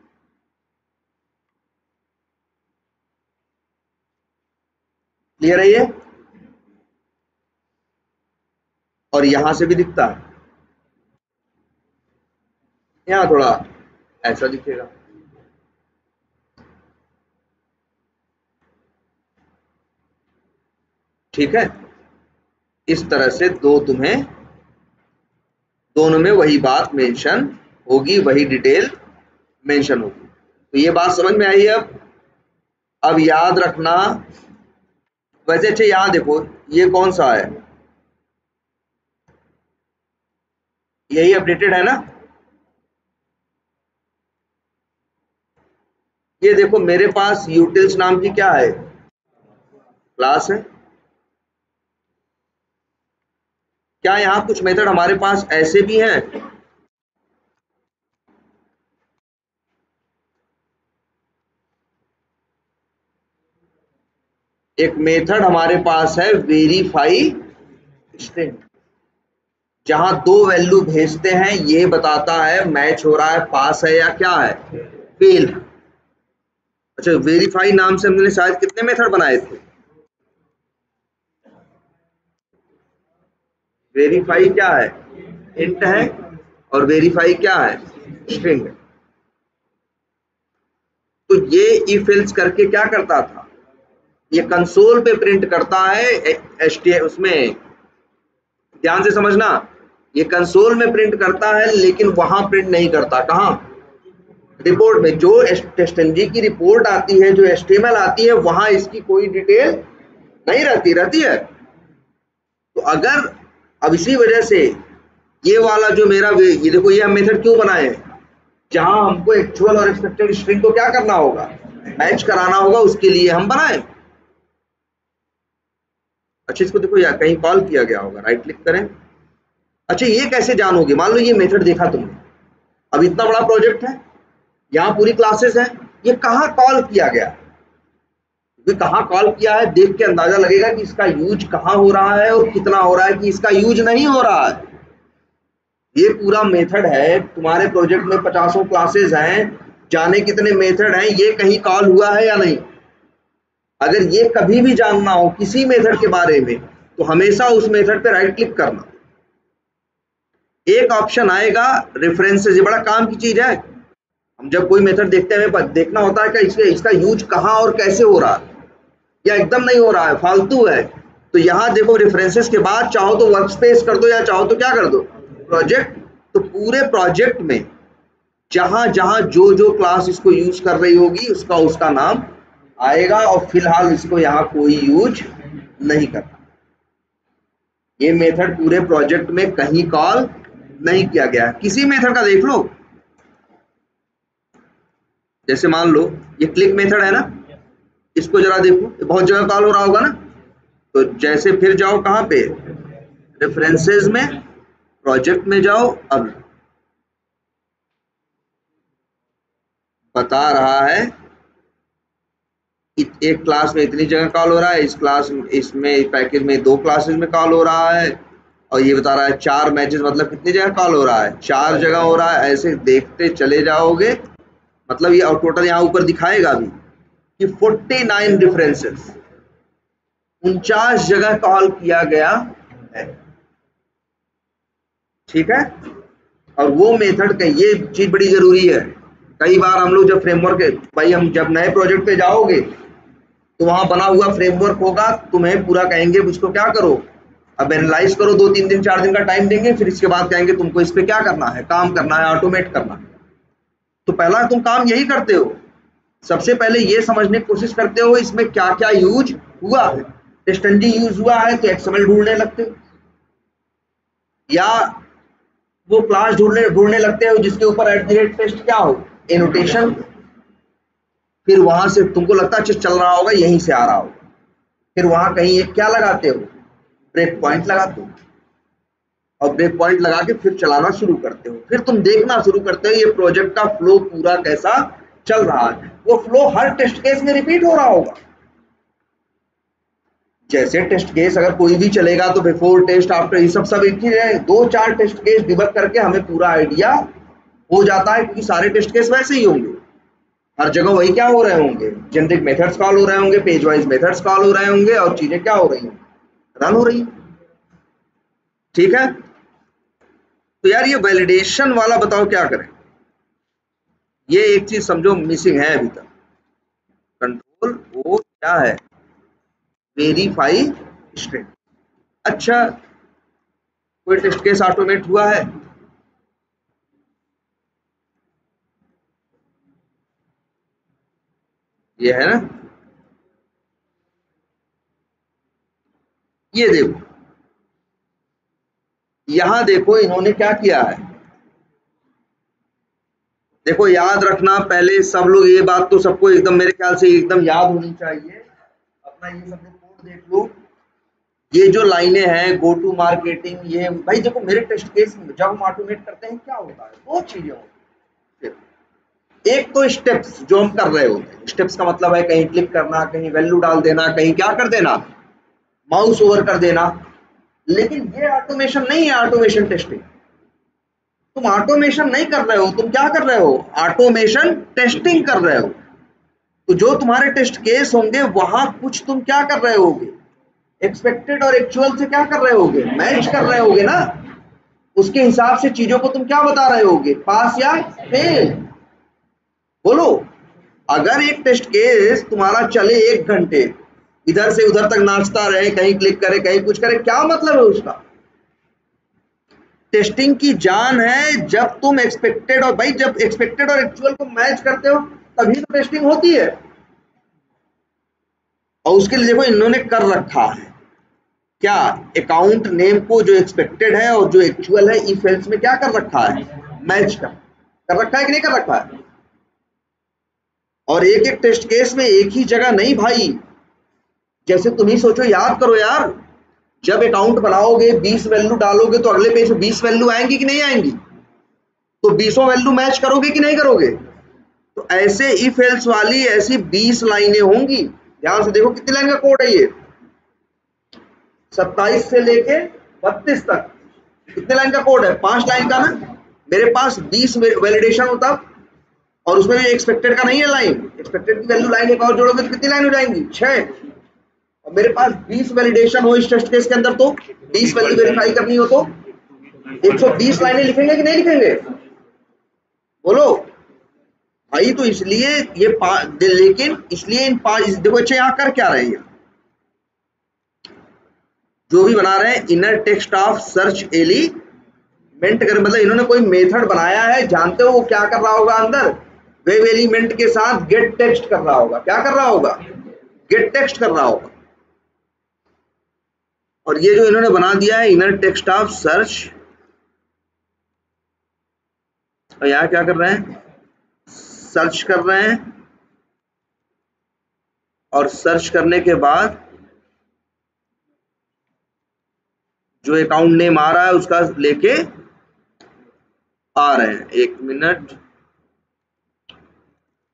क्लियर है ये, और यहां से भी दिखता है, यहाँ थोड़ा ऐसा दिखेगा। ठीक है, इस तरह से तुम्हें दोनों में वही बात मेंशन होगी, वही डिटेल मेंशन होगी। तो ये बात समझ में आई। अब याद रखना, वैसे अच्छा यहाँ देखो ये कौन सा है, यही अपडेटेड है ना, ये देखो मेरे पास यूटिल्स नाम की क्या है क्लास है। क्या यहाँ कुछ मेथड हमारे पास ऐसे भी हैं, एक मेथड हमारे पास है वेरीफाई स्ट्रिंग, जहां 2 वैल्यू भेजते हैं, ये बताता है मैच हो रहा है, पास है या क्या है फेल। अच्छा, वेरीफाई नाम से हमने शायद कितने मेथड बनाए थे, वेरीफाई क्या है इंट है और वेरीफाई क्या है स्ट्रिंग है। तो ये इफ एल्स करके क्या करता था, ये कंसोल पे प्रिंट करता है, उसमें ध्यान से समझना, ये कंसोल में प्रिंट करता है लेकिन वहां प्रिंट नहीं करता, कहां, रिपोर्ट में। जो टेस्टंजी की रिपोर्ट आती है, जो HTML आती है, वहां इसकी कोई डिटेल नहीं रहती है। तो अगर अब इसी वजह से ये वाला जो मेरा ये देखो, ये हम मेथड क्यों बनाए हैं, जहां हमको एक्चुअल और एक्सपेक्टेड स्ट्रिंग को क्या करना होगा, मैच कराना होगा, उसके लिए हम बनाए। अच्छा इसको देखो यार, कहीं कॉल किया गया होगा, राइट क्लिक करें। अच्छा ये कैसे जानोगे, मान लो ये मेथड देखा तुमने, अब इतना बड़ा प्रोजेक्ट है, यहाँ पूरी क्लासेस है, ये कहाँ कॉल किया गया, क्योंकि कहाँ कॉल किया है देख के अंदाजा लगेगा कि इसका यूज कहाँ हो रहा है और कितना हो रहा है, कि इसका यूज नहीं हो रहा है। ये पूरा मेथड है, तुम्हारे प्रोजेक्ट में 50 क्लासेस हैं, जाने कितने मेथड हैं, ये कहीं कॉल हुआ है या नहीं। अगर ये कभी भी जानना हो किसी मेथड के बारे में, तो हमेशा उस मेथड पे राइट क्लिक करना, एक ऑप्शन आएगा रेफरेंसेस, ये बड़ा काम की चीज है। हम जब कोई मेथड देखते हैं हमें देखना होता है कि इसका यूज कहाँ और कैसे हो रहा है, या एकदम नहीं हो रहा है फालतू है, तो यहाँ देखो रेफरेंसेस के बाद चाहो तो वर्कस्पेस कर दो या चाहो तो क्या कर दो प्रोजेक्ट। तो पूरे प्रोजेक्ट में जहां जहां जो जो क्लास इसको यूज कर रही होगी उसका उसका नाम आएगा, और फिलहाल इसको यहाँ कोई यूज नहीं करना। ये मेथड पूरे प्रोजेक्ट में कहीं कॉल नहीं किया गया है। किसी मेथड का देख लो, जैसे मान लो ये क्लिक मेथड है ना, इसको जरा देखो, बहुत जगह कॉल हो रहा होगा ना। तो जैसे फिर जाओ कहाँ पे, रेफरेंसेस में, प्रोजेक्ट में जाओ, अब बता रहा है एक क्लास में इतनी जगह कॉल हो रहा है, इस क्लास इसमें पैकेज में 2 क्लासेस में कॉल हो रहा है, और ये बता रहा है 4 मैचेस मतलब कितनी जगह कॉल हो रहा है, 4 जगह हो रहा है। ऐसे देखते चले जाओगे, मतलब ये टोटल यहाँ ऊपर दिखाएगा भी कि 49 डिफरेंसेस, 49 जगह कॉल किया गया है। ठीक है, और वो मेथड का ये चीज बड़ी जरूरी है। कई बार हम लोग जब फ्रेमवर्क, भाई हम जब नए प्रोजेक्ट पे जाओगे तो वहां बना हुआ फ्रेमवर्क होगा, तुम्हें पूरा कहेंगे उसको क्या करो, अब एनालाइज करो, 2-3 दिन 4 दिन का टाइम देंगे, फिर इसके बाद कहेंगे तुमको इस पे क्या करना है, काम करना है, ऑटोमेट करना है। तो पहला तुम काम यही करते हो, सबसे पहले ये समझने की कोशिश करते हो इसमें क्या क्या यूज हुआ है। टेस्टंजी यूज हुआ है तो एक्सएमएल ढूंढने लगते हो, या वो क्लास ढूंढने ढूंढने लगते हो जिसके ऊपर @टेस्ट क्या हो, एनोटेशन। फिर वहां से तुमको लगता है चल रहा होगा, यहीं से आ रहा होगा, फिर वहां कहीं एक क्या लगाते हो, ब्रेक पॉइंट लगाते हो, और ब्रेक पॉइंट लगा के फिर चलाना शुरू करते हो। फिर तुम देखना शुरू करते हो ये प्रोजेक्ट का फ्लो पूरा कैसा चल रहा है। वो फ्लो हर टेस्ट केस में रिपीट हो रहा होगा। जैसे टेस्ट केस अगर कोई भी चलेगा तो बिफोर टेस्ट, आफ्टर, ये सब एक ही है। 2-4 टेस्ट केस डिबग करके हमें पूरा आइडिया हो जाता है, क्योंकि सारे टेस्ट केस वैसे ही होंगे, हर जगह वही क्या हो रहे होंगे, जेनरिक मेथड्स कॉल हो रहे होंगे, पेज वाइज मेथड्स कॉल हो रहे होंगे, और चीजें क्या हो रही हैं, रन हो रही हैं। ठीक है, तो यार ये वैलिडेशन वाला बताओ क्या करें, ये एक चीज समझो मिसिंग है अभी तक। कंट्रोल वो क्या है, वेरीफाई स्ट्रिंग। अच्छा, कोई टेस्ट केस ऑटोमेट हुआ है, ये है ना, ये देखो, यहां देखो इन्होंने क्या किया है। देखो याद रखना, पहले सब लोग ये बात तो सबको एकदम मेरे ख्याल से एकदम याद होनी चाहिए। अपना ये सब लोग कोड देख लो, ये जो लाइनें हैं गो टू मार्केटिंग, ये भाई देखो मेरे टेस्ट केस जब हम ऑटोमेट करते हैं क्या होता है, 2 चीजें होती हैं। एक तो स्टेप्स जो हम कर रहे होते हैं, स्टेप्स का मतलब है कहीं क्लिक करना, कहीं वैल्यू डाल देना, कहीं क्या कर देना, माउस ओवर कर देना। लेकिन ये ऑटोमेशन नहीं है, ऑटोमेशन टेस्टिंग। तुम ऑटोमेशन नहीं कर रहे हो, तुम क्या कर रहे हो, ऑटोमेशन टेस्टिंग कर रहे हो। तो जो तुम्हारे टेस्ट केस होंगे वहां कुछ तुम क्या कर रहे होगे, एक्सपेक्टेड और एक्चुअल से क्या कर रहे होगे, मैच कर रहे होगे ना। उसके हिसाब से चीजों को तुम क्या बता रहे होगे, पास या फेल। बोलो, अगर एक टेस्ट केस तुम्हारा चले 1 घंटे, इधर से उधर तक नाचता रहे, कहीं क्लिक करे कहीं कुछ करे, क्या मतलब है उसका। टेस्टिंग की जान है जब तुम एक्सपेक्टेड, और भाई जब एक्सपेक्टेड और एक्चुअल को मैच करते हो तभी तो टेस्टिंग होती है। और उसके लिए देखो इन्होंने कर रखा है क्या, अकाउंट नेम को जो एक्सपेक्टेड है और जो एक्चुअल है इफ एल्स में क्या कर रखा है, मैच कर रखा है कि नहीं कर रखा है। और एक एक टेस्ट केस में एक ही जगह नहीं भाई, जैसे तुम ही सोचो, याद करो यार, जब अकाउंट बनाओगे 20 वैल्यू डालोगे तो अगले पेज में 20 वैल्यू आएंगी कि नहीं आएंगी, तो 20 वैल्यू मैच करोगे कि नहीं करोगे। तो ऐसे इफ एल्स वाली ऐसी 20 लाइनें होंगी। ध्यान से देखो कितनी लाइन का कोड है ये, 27 से लेके 32 तक कितने लाइन का कोड है, 5 लाइन का ना। मेरे पास 20 वैलिडेशन होता, और उसमें भी एक्सपेक्टेड का नहीं है लाइन, एक्सपेक्टेड की वैल्यू लाइन एक और जोड़ोगे तो कितनी लाइन हो जाएंगी, 6। और मेरे पास 20 वैलिडेशन हो इस टेस्ट केस के अंदर, तो 20 वैल्यू वेरीफाई करनी हो तो 120 लाइनें लिखेंगे कि नहीं लिखेंगे, बोलो भाई। तो इसलिए ये लेकिन इसलिए इन 5 देखो, अच्छा यहाँ कर क्या रहे हैं, जो भी बना रहे हैं inner text of search element कर, मतलब इन्होंने कोई मेथड बनाया है, जानते हो वो क्या कर रहा होगा अंदर, वेब एलिमेंट के साथ गेट टेक्स्ट कर रहा होगा, क्या कर रहा होगा, गेट टेक्स्ट कर रहा होगा। और ये जो इन्होंने बना दिया है इनर टेक्स्ट ऑफ सर्च, और यहाँ क्या कर रहे हैं, सर्च कर रहे हैं, और सर्च करने के बाद जो अकाउंट नेम आ रहा है उसका लेके आ रहे हैं। 1 मिनट,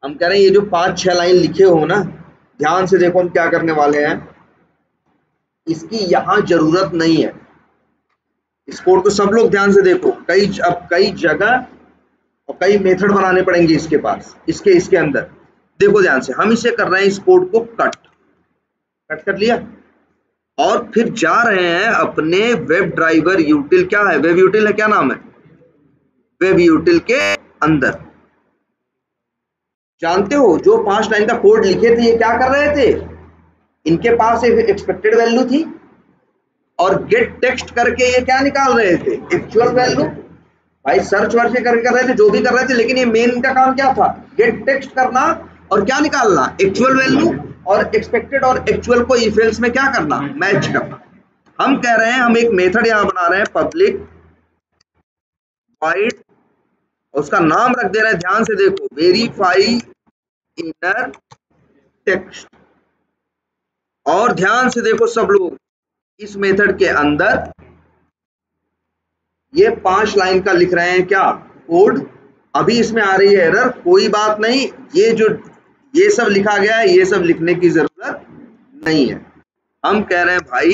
हम कह रहे हैं ये जो 5-6 लाइन लिखे हो ना, ध्यान से देखो हम क्या करने वाले हैं। इसकी यहां जरूरत नहीं है। इस कोड को सब लोग ध्यान से देखो। अब कई जगह और कई मेथड बनाने पड़ेंगे इसके पास, इसके अंदर। देखो ध्यान से, हम इसे कर रहे हैं, इस कोड को कट कर लिया और फिर जा रहे हैं अपने वेब ड्राइवर यूटिल, क्या है वेब यूटिल है, क्या नाम है, वेब यूटिल के अंदर। जानते हो जो 5 लाइन का कोड लिखे थे ये क्या कर रहे थे, इनके पास एक एक्सपेक्टेड वैल्यू थी और गेट टेक्स्ट करके ये क्या निकाल रहे थे, एक्चुअल वैल्यू। भाई सर्च वर्च करके कर रहे थे, जो भी कर रहे थे, लेकिन ये मेन का काम क्या था, गेट टेक्स्ट करना और क्या निकालना, एक्चुअल वैल्यू। और एक्सपेक्टेड और एक्चुअल को इफ एल्स में क्या करना, मैच करना। हम कह रहे हैं, हम एक मेथड यहां बना रहे हैं, पब्लिक वाइड, उसका नाम रख दे रहे हैं, ध्यान से देखो, वेरीफाई इनर टेक्स्ट। और ध्यान से देखो सब लोग, इस मेथड के अंदर ये 5 लाइन का लिख रहे हैं क्या, कोड। अभी इसमें आ रही है एरर, कोई बात नहीं, ये सब लिखा गया है, ये सब लिखने की जरूरत नहीं है। हम कह रहे हैं भाई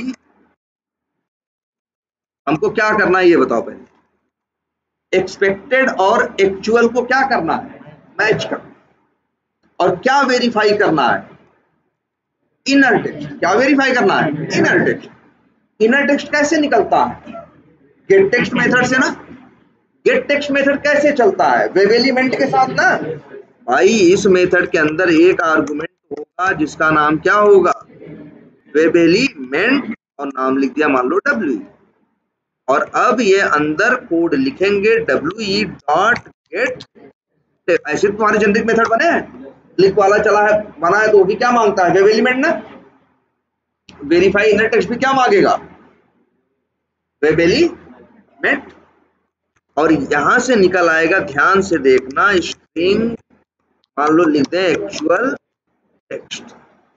हमको क्या करना है ये बताओ पहले। एक्सपेक्टेड और एक्चुअल को क्या करना है, मैच करना। और क्या वेरीफाई करना है, इनर टेक्स्ट। क्या वेरीफाई करना है, इनर टेक्स्ट। इनर टेक्स्ट कैसे निकलता है, गेट टेक्स्ट मेथड से ना। गेट टेक्स्ट मेथड कैसे चलता है, वेब एलिमेंट के साथ ना। भाई इस मेथड के अंदर एक आर्गुमेंट होगा जिसका नाम क्या होगा, वेब एलिमेंट, और नाम लिख दिया मान लो डब्ल्यू। और अब ये अंदर कोड लिखेंगे डब्ल्यू डॉट गेट। ऐसे तुम्हारे जेनरिक मेथड बने हैं, क्लिक वाला चला है, बना है, तो वो भी क्या मांगता है, वेब एलिमेंट ना। वेरीफाई इनर टेक्स्ट भी क्या मांगेगा, वेब एलिमेंट। और यहां से निकल आएगा, ध्यान से देखना, स्ट्रिंग मान लो लिख दें एक्चुअल टेक्स्ट।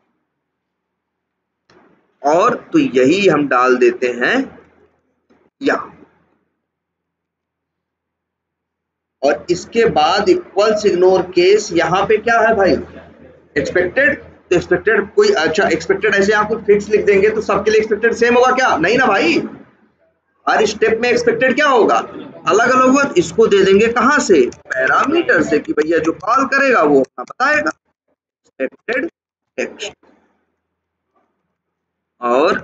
और तो यही हम डाल देते हैं यहां। और इसके बाद इक्वल्स इग्नोर केस, यहां पे क्या है भाई, एक्सपेक्टेड। तो एक्सपेक्टेड कोई, अच्छा एक्सपेक्टेड ऐसे आप कुछ फिक्स लिख देंगे तो सबके लिए एक्सपेक्टेड सेम होगा क्या, नहीं ना भाई। हर स्टेप में एक्सपेक्टेड क्या होगा, अलग अलग होगा। इसको दे देंगे कहां से, पैरामीटर से, कि भैया जो कॉल करेगा वो अपना बताएगा, एक्सपेक्टेड टेक्स्ट। और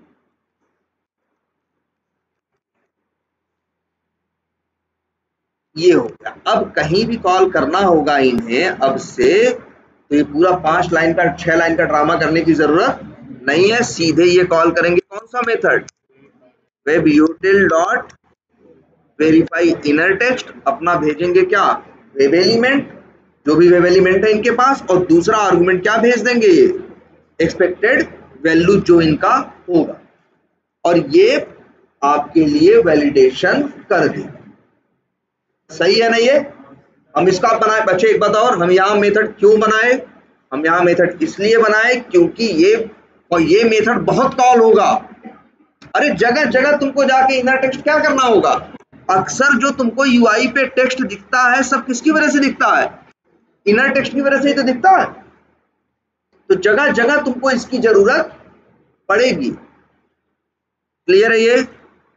ये हो गया। अब कहीं भी कॉल करना होगा इन्हें अब से, तो ये पूरा 5 लाइन का 6 लाइन का ड्रामा करने की जरूरत नहीं है। सीधे ये कॉल करेंगे कौन सा method, web util dot verify inner text. अपना भेजेंगे क्या, वेब एलिमेंट, जो भी वेब एलिमेंट है इनके पास, और दूसरा आर्गुमेंट क्या भेज देंगे, ये एक्सपेक्टेड वैल्यू जो इनका होगा। और ये आपके लिए वैलिडेशन कर देगा। सही है ना ये। हम इसका बनाए बच्चे, एक बात और, हम यहाँ मेथड क्यों बनाए, हम यहाँ मेथड इसलिए बनाए क्योंकि ये मेथड बहुत कॉल होगा। अरे जगह जगह तुमको जाके इनर टेक्स्ट क्या करना होगा। अक्सर जो तुमको यूआई पे टेक्स्ट दिखता है सब किसकी वजह से दिखता है, इनर टेक्स्ट की वजह से ही तो दिखता है। तो जगह जगह तुमको इसकी जरूरत पड़ेगी। क्लियर है ये,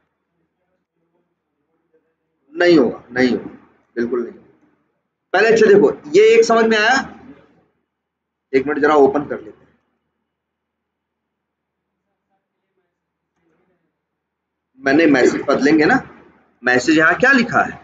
नहीं होगा, नहीं होगा, बिल्कुल नहीं। पहले अच्छे देखो, ये एक समझ में आया। एक मिनट जरा ओपन कर लेते हैं। मैंने मैसेज बदलेंगे ना, मैसेज यहाँ क्या लिखा है,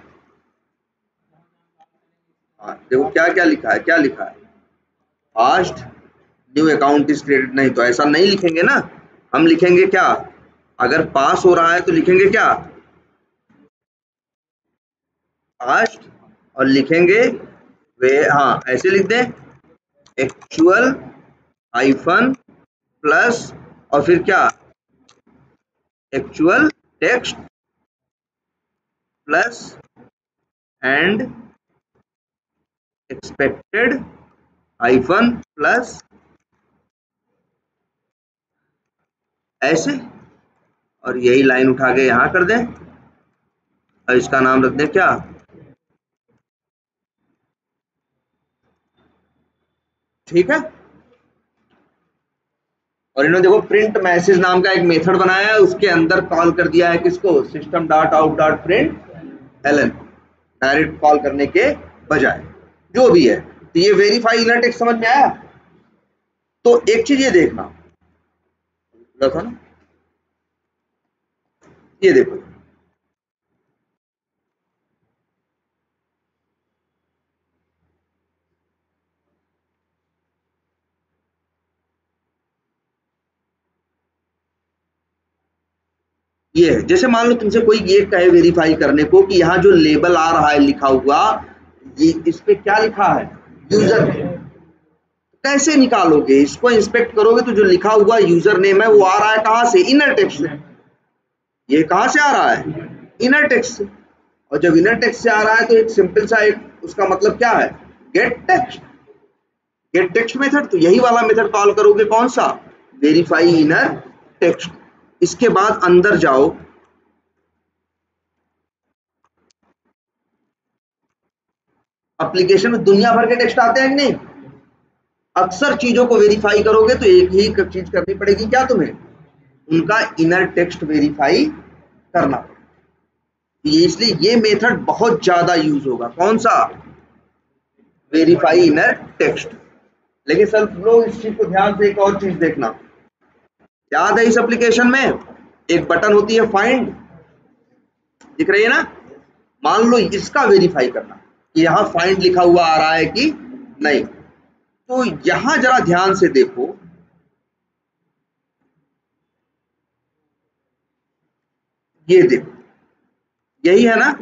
देखो क्या क्या लिखा है, क्या लिखा है, fast new account is created. नहीं तो ऐसा नहीं लिखेंगे ना, हम लिखेंगे क्या, अगर पास हो रहा है तो लिखेंगे क्या, फास्ट, और लिखेंगे वे, हाँ ऐसे लिख दें, एक्चुअल हाइफन प्लस, और फिर क्या, actual text plus and expected hyphen plus, ऐसे। और यही लाइन उठा के यहां कर दें, और इसका नाम रख दें क्या, ठीक है। और इन्होंने देखो प्रिंट मैसेज नाम का एक मेथड बनाया है, उसके अंदर कॉल कर दिया है किसको, system dot out dot println एलन, डायरेक्ट कॉल करने के बजाय, जो भी है। तो ये वेरीफाई इनर टेक्स्ट समझ में आया। तो एक चीज ये देखना था ना, ये देखो ये है, जैसे मान लो तुमसे कोई ये कहे वेरीफाई करने को कि यहाँ जो लेबल आ रहा है लिखा हुआ, ये इस पे क्या लिखा है, यूजर नेम। कैसे निकालोगे इसको, इंस्पेक्ट करोगे तो जो लिखा हुआ यूजर नेम है वो आ रहा है कहाँ से, इनर टेक्स्ट से। ये कहाँ से आ रहा है, इनर टेक्स्ट से। और जब इनर टेक्स्ट से आ रहा है तो एक सिंपल सा एक उसका मतलब क्या है, get text. Get text method, तो यही वाला मेथड कॉल करोगे, कौन सा, वेरीफाई इनर टेक्स्ट। इसके बाद अंदर जाओ, एप्लीकेशन में दुनिया भर के टेक्स्ट आते हैं कि नहीं, अक्सर चीजों को वेरीफाई करोगे तो एक ही चीज करनी पड़ेगी, क्या तुम्हें, उनका इनर टेक्स्ट वेरीफाई करना। ये इसलिए ये मेथड बहुत ज्यादा यूज होगा, कौन सा, वेरीफाई इनर टेक्स्ट। लेकिन सब लोग इस चीज को ध्यान से एक और चीज देखना, याद है इस एप्लीकेशन में एक बटन होती है फाइंड, दिख रही है ना, मान लो इसका वेरीफाई करना कि यहाँ फाइंड लिखा हुआ आ रहा है कि नहीं। तो यहां जरा ध्यान से देखो, ये देखो, यही है ना,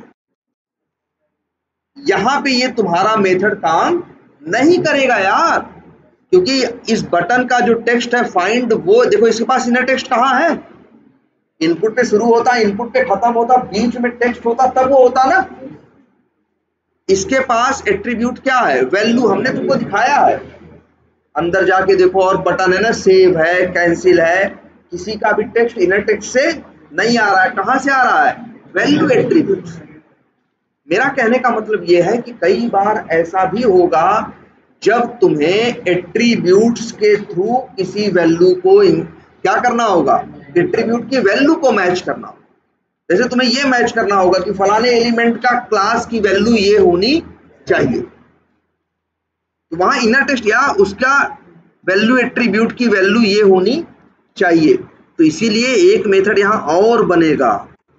यहां पे ये तुम्हारा मेथड काम नहीं करेगा यार, क्योंकि इस बटन का जो टेक्स्ट है फाइंड, वो देखो इसके पास इनर टेक्स्ट कहाँ है, इनपुट पे शुरू होता, इनपुट पे खत्म होता, बीच में टेक्स्ट होता, तब वो होता ना। इसके पास एट्रीब्यूट क्या है, वैल्यू, हमने तुमको दिखाया है। अंदर जाके देखो, और बटन है ना, सेव है, कैंसिल है, किसी का भी टेक्स्ट इनर टेक्स्ट से नहीं आ रहा है, कहां से आ रहा है, वैल्यू एट्रीब्यूट। मेरा कहने का मतलब यह है कि कई बार ऐसा भी होगा जब तुम्हें एट्रीब्यूट्स के थ्रू किसी वैल्यू को क्या करना होगा, एट्रीब्यूट की वैल्यू को मैच करना होगा। जैसे तुम्हें ये मैच करना होगा कि फलाने एलिमेंट का क्लास की वैल्यू ये होनी चाहिए, तो वहां इनर टेक्स्ट या उसका वैल्यू एट्रीब्यूट की वैल्यू ये होनी चाहिए। तो इसीलिए एक मेथड यहां और बनेगा,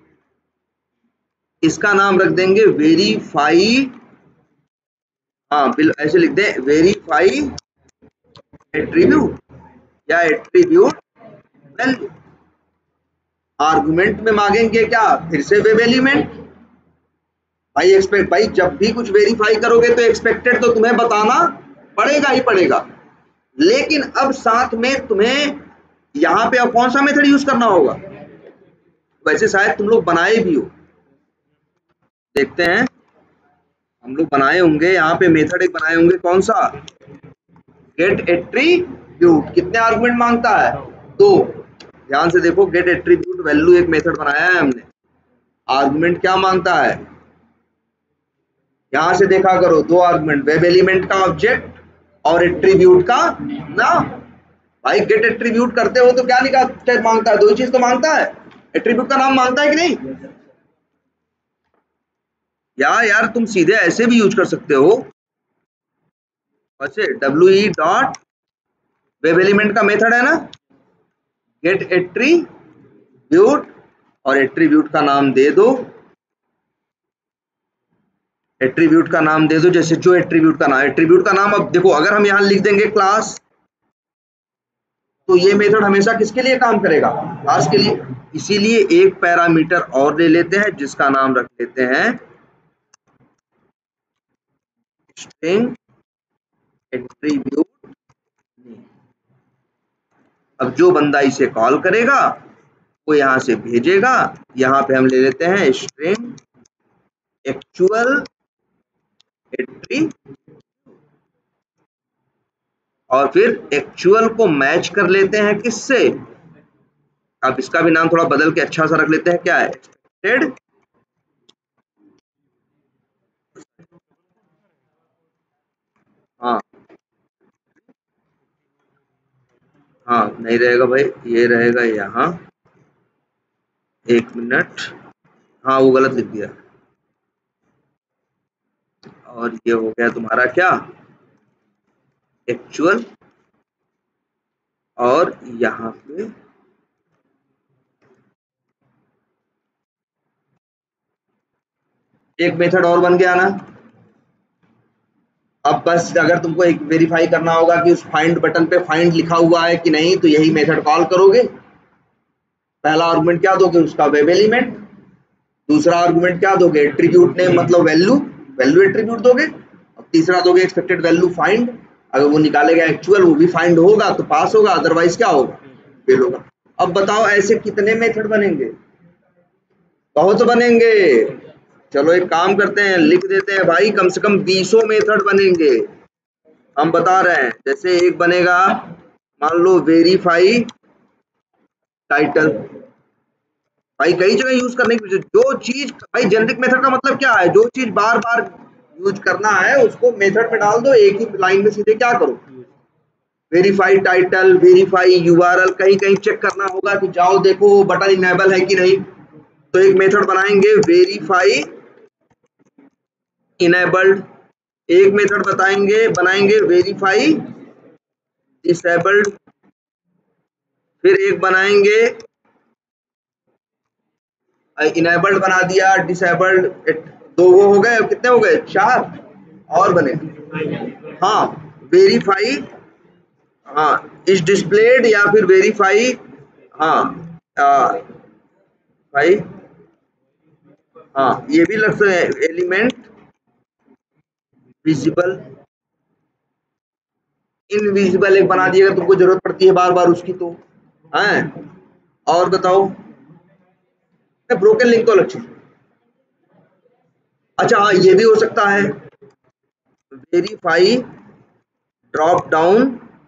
इसका नाम रख देंगे वेरीफाई, हाँ ऐसे लिख दे, वेरीफाई एट्रीब्यूट या एट्रीब्यूट वैल्यू। आर्गुमेंट में मांगेंगे क्या, फिर से वेब एलिमेंट। भाई एक्सपेक्ट, भाई जब भी कुछ वेरीफाई करोगे तो एक्सपेक्टेड तो तुम्हें बताना पड़ेगा ही पड़ेगा, लेकिन अब साथ में तुम्हें यहाँ पे अब कौन सा मेथड यूज करना होगा, वैसे शायद तुम लोग बनाए भी हो, देखते हैं, हम लोग बनाए होंगे यहाँ पे मेथड एक बनाए होंगे, कौन सा, गेट एट्रीब्यूट। कितने आर्गुमेंट मांगता है, दो। ध्यान से देखो, गेट एट्रीब्यूट वैल्यू एक मेथड बनाया है हमने, आर्गुमेंट क्या मांगता है, यहां से देखा करो, दो आर्गुमेंट, वेब एलिमेंट का ऑब्जेक्ट और एट्रीब्यूट का नाम। भाई गेट एट्रीब्यूट करते हो तो क्या निकाल मांगता है, दो ही चीज तो मांगता है, एट्रीब्यूट का नाम मांगता है कि नहीं। यार तुम सीधे ऐसे भी यूज कर सकते हो, वैसे W E dot web element का मेथड है ना, गेट एट्रीब्यूट, और एट्रीब्यूट का नाम दे दो, एट्रीब्यूट का नाम दे दो, जैसे जो एट्रीब्यूट का नाम, एट्रीब्यूट का नाम, अब देखो अगर हम यहाँ लिख देंगे क्लास, तो ये मेथड हमेशा किसके लिए काम करेगा, क्लास के लिए। इसीलिए एक पैरामीटर और ले लेते हैं जिसका नाम रख लेते हैं स्ट्रिंग एट्रीब्यूट। अब जो बंदा इसे कॉल करेगा वो यहाँ से भेजेगा, यहाँ पे हम ले लेते हैं स्ट्रिंग एक्चुअल एट्री, और फिर एक्चुअल को मैच कर लेते हैं किससे, अब इसका भी नाम थोड़ा बदल के अच्छा सा रख लेते हैं, क्या है, एक्सपेक्टेड, हाँ हाँ नहीं रहेगा भाई, ये रहेगा यहाँ, 1 मिनट, हाँ वो गलत लिख दिया, और ये हो गया तुम्हारा क्या, एक्चुअल, और यहाँ पे एक मेथड और बन गया ना। अब बस अगर तुमको एक वेरीफाई करना होगा कि उस फाइंड बटन पे फाइंड लिखा हुआ है कि नहीं, तो यही मेथड कॉल करोगे। पहला आर्गुमेंट क्या दोगे, उसका वेब एलिमेंट, दूसरा आर्गुमेंट क्या दोगे, एट्रीब्यूट नेम मतलब वैल्यू, वैल्यू एट्रीब्यूट दोगे, और तीसरा दोगे एक्सपेक्टेड वैल्यू फाइंड। अगर वो निकालेगा एक्चुअल, वो भी फाइंड होगा तो पास होगा, अदरवाइज क्या होगा, फेल होगा। अब बताओ ऐसे कितने मेथड बनेंगे, बहुत बनेंगे। चलो एक काम करते हैं, लिख देते हैं भाई, कम से कम 20 मेथड बनेंगे। हम बता रहे हैं, जैसे एक बनेगा, मान लो वेरीफाई टाइटल, भाई कई जगह यूज करने की, जो चीज भाई जेनेरिक मेथड का मतलब क्या है, जो चीज बार बार यूज करना है उसको मेथड में डाल दो, एक ही लाइन में सीधे क्या करो, वेरीफाई टाइटल, वेरीफाई यूआरएल, कहीं कहीं चेक करना होगा कि जाओ देखो वो बटन इनेबल है कि नहीं, तो एक मेथड बनाएंगे वेरीफाई इनेबल्ड, एक मेथड बनाएंगे वेरीफाई डिसेबल्ड, फिर एक बनाएंगे इनेबल्ड बना दिया, डिसेबल्ड, दो वो हो गए, कितने हो गए, 4 और बने। हाँ वेरीफाई, हाँ इज डिस्प्लेड, या फिर वेरीफाई, हाँ भाई, हाँ ये भी लग सकते हैं, एलिमेंट विजिबल, इनविजिबल एक बना दिया अगर तुमको जरूरत पड़ती है बार बार उसकी तो है। और बताओ, ब्रोकन लिंक तो अलग चीज। अच्छा हाँ ये भी हो सकता है, verify drop down,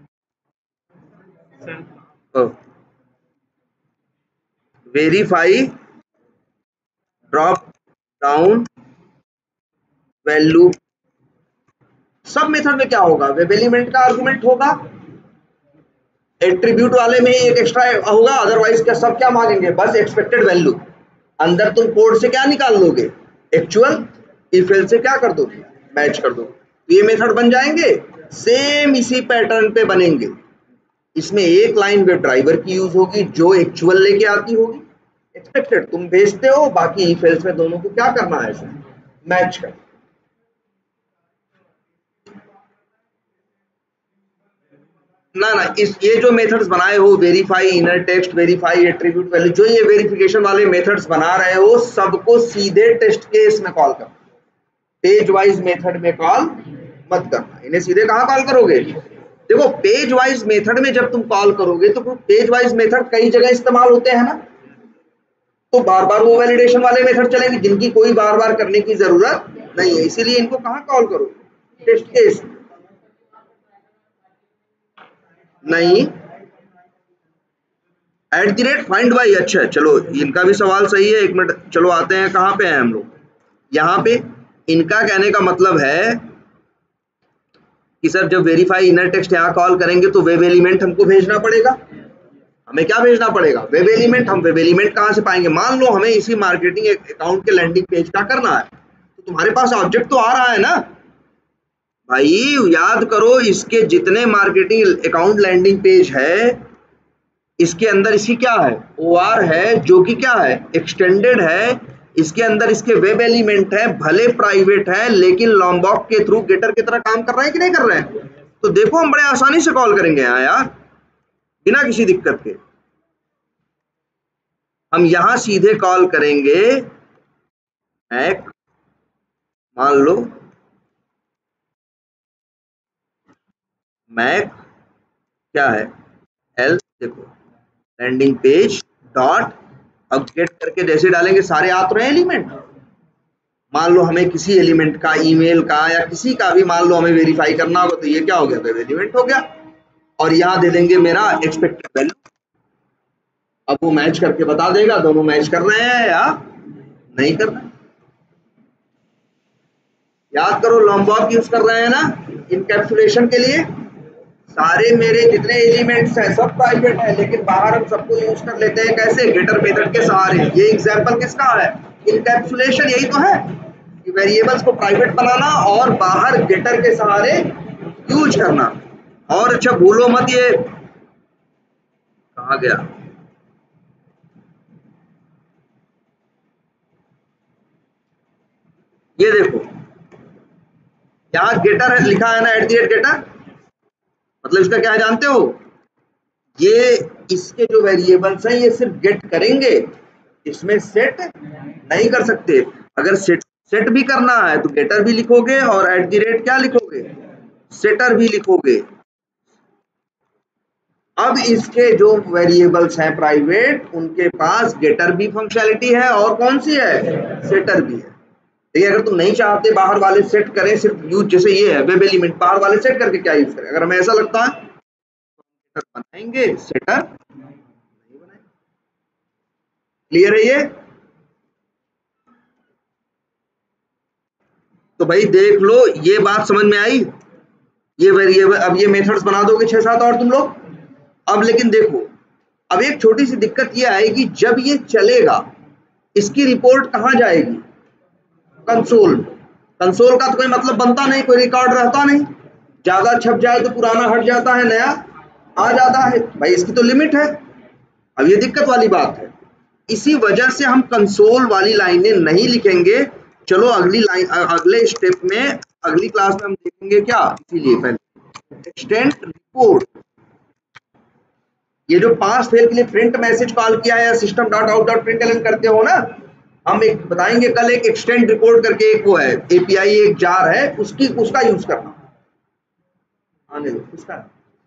verify drop down value. सब मेथड में क्या होगा, वेब एलिमेंट का आर्गुमेंट होगा, एट्रीब्यूट वाले में ही एक एक्स्ट्रा होगा, अदरवाइज क्या सब क्या मांगेंगे, बस एक्सपेक्टेड वैल्यू। अंदर तुम कोड से क्या निकाल लोगे, एक्चुअल, इफ एल्स से क्या कर दो, मैच कर दो, तो ये मेथड बन जाएंगे, सेम इसी पैटर्न पे बनेंगे। इसमें एक लाइन वेब ड्राइवर की यूज होगी जो एक्चुअल लेके आती होगी, एक्सपेक्टेड तुम भेजते हो, बाकी इफ एल्स में दोनों को क्या करना है, मैच कर। ना ना, इस ये जो मेथड्स बनाए हो, verify inner text, verify attribute value, जो ये वेरिफिकेशन वाले मेथड्स बना रहे हो, सबको सीधे टेस्ट केस में कॉल करना, पेज वाइज मेथड में कॉल मत करना। इन्हें सीधे कहाँ कॉल करोगे, देखो पेज वाइज मेथड में जब तुम कॉल करोगे तो पेज वाइज मेथड कई जगह इस्तेमाल होते हैं ना, तो बार बार वो वैलिडेशन वाले मेथड चलेंगे जिनकी कोई बार बार करने की जरूरत नहीं है, इसीलिए इनको कहाँ कॉल करो, टेस्ट केस। नहीं, @find by, अच्छा चलो इनका भी सवाल सही है, 1 मिनट, चलो आते हैं कहाँ पे हैं हम लोग, यहाँ पे। इनका कहने का मतलब है कि सर जब वेरीफाई इनर टेक्स्ट यहाँ कॉल करेंगे तो वेब एलिमेंट हमको भेजना पड़ेगा, हमें क्या भेजना पड़ेगा, वेब एलिमेंट। हम वेब एलिमेंट कहाँ से पाएंगे, मान लो हमें इसी मार्केटिंग अकाउंट के लैंडिंग पेज का करना है, तो तुम्हारे पास ऑब्जेक्ट तो आ रहा है ना भाई, याद करो इसके जितने मार्केटिंग अकाउंट लैंडिंग पेज है, इसके अंदर इसकी क्या है, OR है, जो कि क्या है, एक्सटेंडेड है, इसके अंदर इसके वेब एलिमेंट है, भले प्राइवेट है लेकिन लॉम्बॉक के थ्रू गेटर की तरह काम कर रहे हैं कि नहीं कर रहे हैं, तो देखो हम बड़े आसानी से कॉल करेंगे यहाँ यार, बिना किसी दिक्कत के। हम यहाँ सीधे कॉल करेंगे मैक, मान लो मैक क्या है, एल, देखो लैंडिंग पेज डॉट, अब गेट करके जैसे डालेंगे सारे आ तो रहे एलिमेंट। मान लो हमें किसी एलिमेंट का, ईमेल का या किसी का भी मान लो हमें वेरीफाई करना होगा, तो ये क्या हो गया, वेब एलिमेंट हो गया, और यहाँ दे देंगे मेरा एक्सपेक्टेड वैल्यू। अब वो मैच करके बता देगा दोनों मैच कर रहे हैं या नहीं कर रहे। याद करो लॉम्बॉक यूज कर रहे हैं ना इनकैप्सुलेशन के लिए, सारे मेरे जितने एलिमेंट्स हैं सब प्राइवेट है, लेकिन बाहर हम सबको यूज कर लेते हैं कैसे, गेटर मेथड के सहारे। ये एग्जांपल किसका है, इनकैप्सुलेशन, यही तो है कि वेरिएबल्स को प्राइवेट बनाना और बाहर गेटर के सहारे यूज करना। और अच्छा भूलो मत, ये कहाँ गया, ये देखो यहाँ गेटर लिखा है ना, @गेटर, मतलब इसका क्या है जानते हो, ये इसके जो वेरिएबल्स हैं ये सिर्फ गेट करेंगे, इसमें सेट नहीं कर सकते। अगर सेट भी करना है तो गेटर भी लिखोगे और क्या लिखोगे, सेटर भी लिखोगे। अब इसके जो वेरिएबल्स हैं प्राइवेट, उनके पास गेटर भी फंक्शनैलिटी है और कौन सी है, सेटर भी है। देखिए अगर तुम नहीं चाहते बाहर वाले सेट करें, सिर्फ यूज जैसे ये है वेब एलिमेंट, बाहर वाले सेट करके क्या यूज करें, अगर हमें ऐसा लगता है बनाएंगे, सेटर नहीं बनाएंगे। क्लियर है ये, तो भाई देख लो, ये बात समझ में आई। ये वेरिएबल, अब ये मेथड्स बना दोगे 6-7 और तुम लोग। अब लेकिन देखो, अब एक छोटी सी दिक्कत ये आएगी, जब ये चलेगा इसकी रिपोर्ट कहाँ जाएगी, कंसोल। कंसोल का तो कोई मतलब बनता नहीं, कोई रिकॉर्ड रहता नहीं, ज्यादा छप जाए तो पुराना हट जाता है, नया आ जाता है, भाई इसकी तो लिमिट है। अब ये दिक्कत वाली बात है, इसी वजह से हम कंसोल वाली लाइनें नहीं लिखेंगे। चलो अगली लाइन, अगले स्टेप में, अगली क्लास में हम देखेंगे क्या, इसीलिए पहले एक्सटेंड रिपोर्ट। ये जो पास फेल के लिए प्रिंट मैसेज कॉल किया है, system dot out dot println करते हो ना, हम एक बताएंगे कल, एक एक्सटेंड रिपोर्ट करके एक वो है एपीआई, एक जार है, उसका यूज करना, आने दो उसका,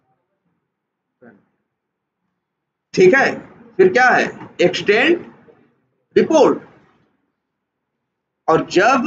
ठीक है। फिर क्या है, एक्सटेंड रिपोर्ट, और जब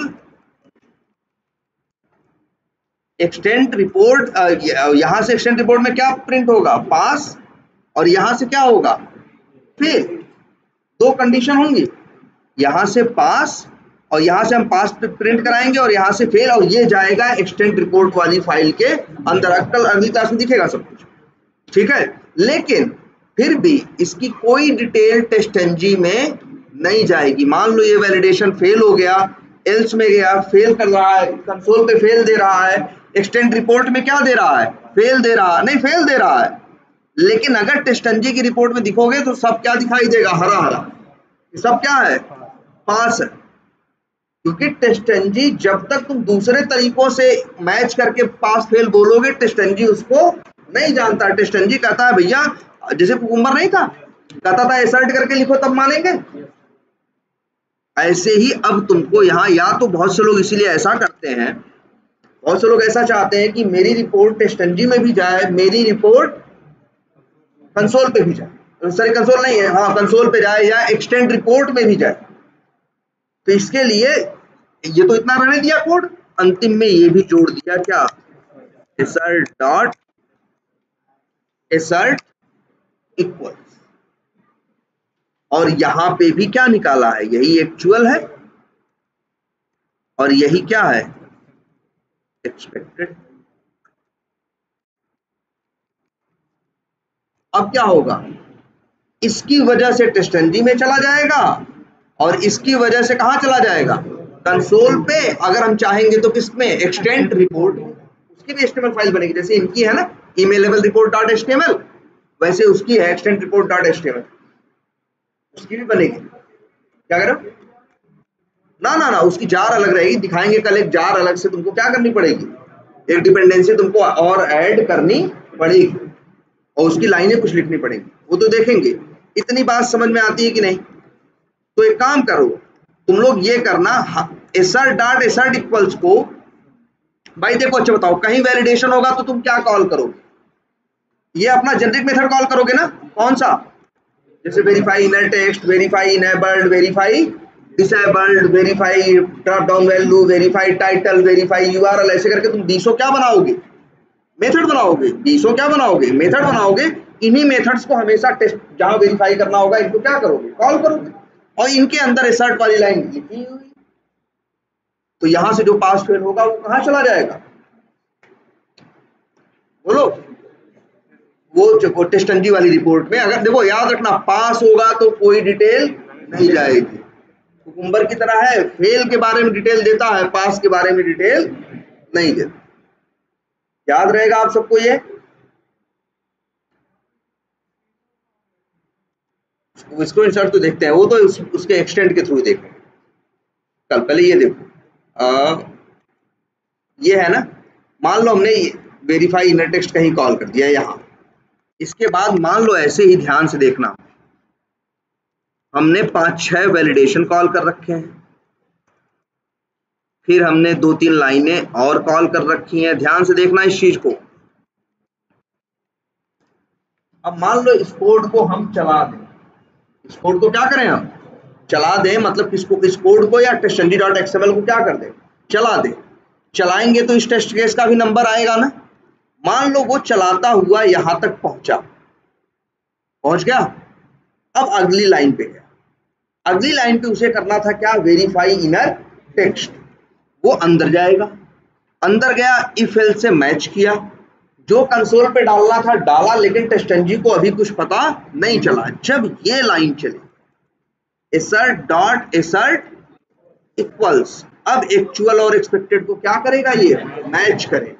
एक्सटेंड रिपोर्ट, यहां से एक्सटेंड रिपोर्ट में क्या प्रिंट होगा, पास, और यहां से क्या होगा, फेल। दो कंडीशन होंगी, यहां से पास और यहां से हम पास प्रिंट कराएंगे और यहां से फेल, और ये जाएगा एक्सटेंड रिपोर्ट वाली फाइल के अंदर। कल अगली क्लास में दिखेगा सब कुछ, ठीक है। लेकिन फिर भी इसकी कोई डिटेल टेस्टएनजी में नहीं जाएगी। मान लो ये वैलिडेशन फेल हो गया, एल्स में गया, फेल कर रहा है, कंसोल पे फेल दे रहा है, एक्सटेंड रिपोर्ट में क्या दे रहा है, फेल दे रहा है, नहीं फेल दे रहा है। लेकिन अगर टेस्टएनजी की रिपोर्ट में दिखोगे तो सब क्या दिखाई देगा, हरा हरा, सब क्या है, पास है। क्योंकि टेस्टएनजी जब तक तुम दूसरे तरीकों से मैच करके पास फेल बोलोगे, टेस्टएनजी उसको नहीं जानता। टेस्टएनजी कहता है भैया, जैसे कुकुम्बर नहीं था, कहता था एसर्ट करके लिखो तब मानेंगे, ऐसे ही अब तुमको यहाँ, या तो बहुत से लोग इसीलिए ऐसा करते हैं, बहुत से लोग ऐसा चाहते हैं कि मेरी रिपोर्ट टेस्टएनजी में भी जाए, मेरी रिपोर्ट कंसोल पे भी जाए, सॉरी कंसोल नहीं है, हाँ कंसोल पे जाए, या एक्सटेंड रिपोर्ट में भी जाए। तो इसके लिए ये तो इतना रहने दिया कोड, अंतिम में ये भी जोड़ दिया क्या, assert डॉट assert इक्वल्स, और यहां पे भी क्या निकाला है, यही एक्चुअल है और यही क्या है, एक्सपेक्टेड। अब क्या होगा, इसकी वजह से टेस्टएनजी में चला जाएगा और इसकी वजह से कहां चला जाएगा, कंसोल पे। अगर हम चाहेंगे तो किसमें, एक्सटेंड रिपोर्ट, उसकी भी एचटीएमएल फाइल बनेगी, जैसे इनकी है ना ईमेलेबल रिपोर्ट डॉट एचटीएमएल, वैसे उसकी है एक्सटेंड रिपोर्ट डॉट एचटीएमएल, उसकी भी बनेगी। क्या करो, ना ना ना, उसकी जार अलग रहेगी, दिखाएंगे कल, एक जार अलग से तुमको क्या करनी पड़ेगी, एक डिपेंडेंसी तुमको और ऐड करनी पड़ेगी और उसकी लाइनें कुछ लिखनी पड़ेगी, वो तो देखेंगे। इतनी बात समझ में आती है कि नहीं। तो एक काम करो तुम लोग, ये करना assert डॉट assert इक्वल्स को, भाई देखो अच्छा बताओ, कहीं वैलिडेशन होगा तो तुम क्या कॉल करोगे, ये अपना जेनरिक मेथड कॉल करोगे ना, कौन सा, जैसे verify inner text, verify enabled, verify disabled, verify drop down value, verify title, verify URL, ऐसे करके तुम डीसो क्या बनाओगे, मेथड बनाओगे। डीसो क्या बनाओगे, मेथड बनाओगे। इन्हीं मेथड्स को हमेशा टेस्ट, जहां वेरीफाई करना होगा इनको क्या करोगे, कॉल करोगे, और इनके अंदर assert वाली लाइन लिखी हुई। तो यहां से जो पास फेल होगा वो कहां चला जाएगा, बोलो, वो टेस्टंजी वाली रिपोर्ट में, अगर देखो याद रखना, पास होगा तो कोई डिटेल नहीं जाएगी। कुकुम्बर की तरह है, फेल के बारे में डिटेल देता है, पास के बारे में डिटेल नहीं देता। याद रहेगा आप सबको ये। इसको इंसर्ट तो देखते हैं, वो तो उसके एक्सटेंड के थ्रू देखेंगे कल। पहले ये देखो, ये है ना, मान लो हमने वेरीफाई इनर टेक्स्ट कहीं कॉल कर दिया यहाँ। इसके बाद मान लो ऐसे ही ध्यान से देखना, हमने 5-6 वैलिडेशन कॉल कर रखे हैं, फिर हमने 2-3 लाइनें और कॉल कर रखी हैं। ध्यान से देखना इस चीज को। अब मान लो इस कोड को हम चला दें, इस कोड को क्या करें हम चला दें, मतलब किसको, इस कोड को या testng.xml को क्या कर दें, चला दें। चलाएंगे तो इस टेस्ट केस का भी नंबर आएगा ना। मान लो वो चलाता हुआ यहां तक पहुंच गया। अब अगली लाइन पे गया, अगली लाइन पे उसे करना था क्या, वेरीफाई इनर टेक्स्ट। वो अंदर जाएगा, अंदर गया, इफ एल से मैच किया, जो कंसोल पे डालना था डाला, लेकिन टेस्टंजी को अभी कुछ पता नहीं चला। जब ये लाइन चली assert इक्वल्स, अब एक्चुअल और एक्सपेक्टेड को क्या करेगा, ये मैच करेगा।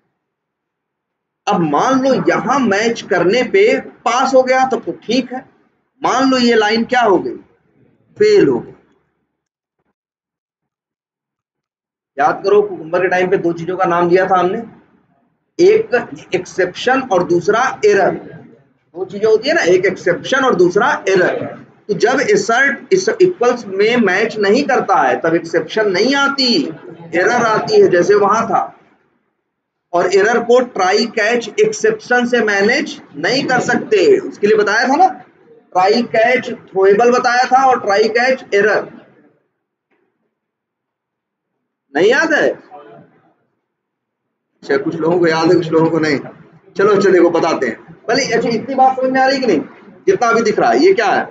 अब मान लो यहां मैच करने पे पास हो गया तब तो ठीक है। मान लो ये लाइन क्या हो गई, फेल हो गई। याद करो कुकुम्बर के टाइम पे 2 चीजों का नाम दिया था हमने, एक एक्सेप्शन और दूसरा एरर। 2 चीजें होती है ना, एक एक्सेप्शन और दूसरा एरर। तो जब एसर्ट इस इक्वल्स में मैच नहीं करता है तब एक्सेप्शन नहीं आती, एरर आती है, जैसे वहां था। और एरर को ट्राई कैच एक्सेप्शन से मैनेज नहीं कर सकते, उसके लिए बताया था ना, ट्राई कैच थ्रोएबल बताया था और ट्राई कैच एरर। नहीं याद है? अच्छा, कुछ लोगों को याद है, कुछ लोगों को नहीं। चलो अच्छा देखो बताते हैं पहले। अच्छा इतनी बात समझ में आ रही कि नहीं, जितना अभी दिख रहा है ये क्या है,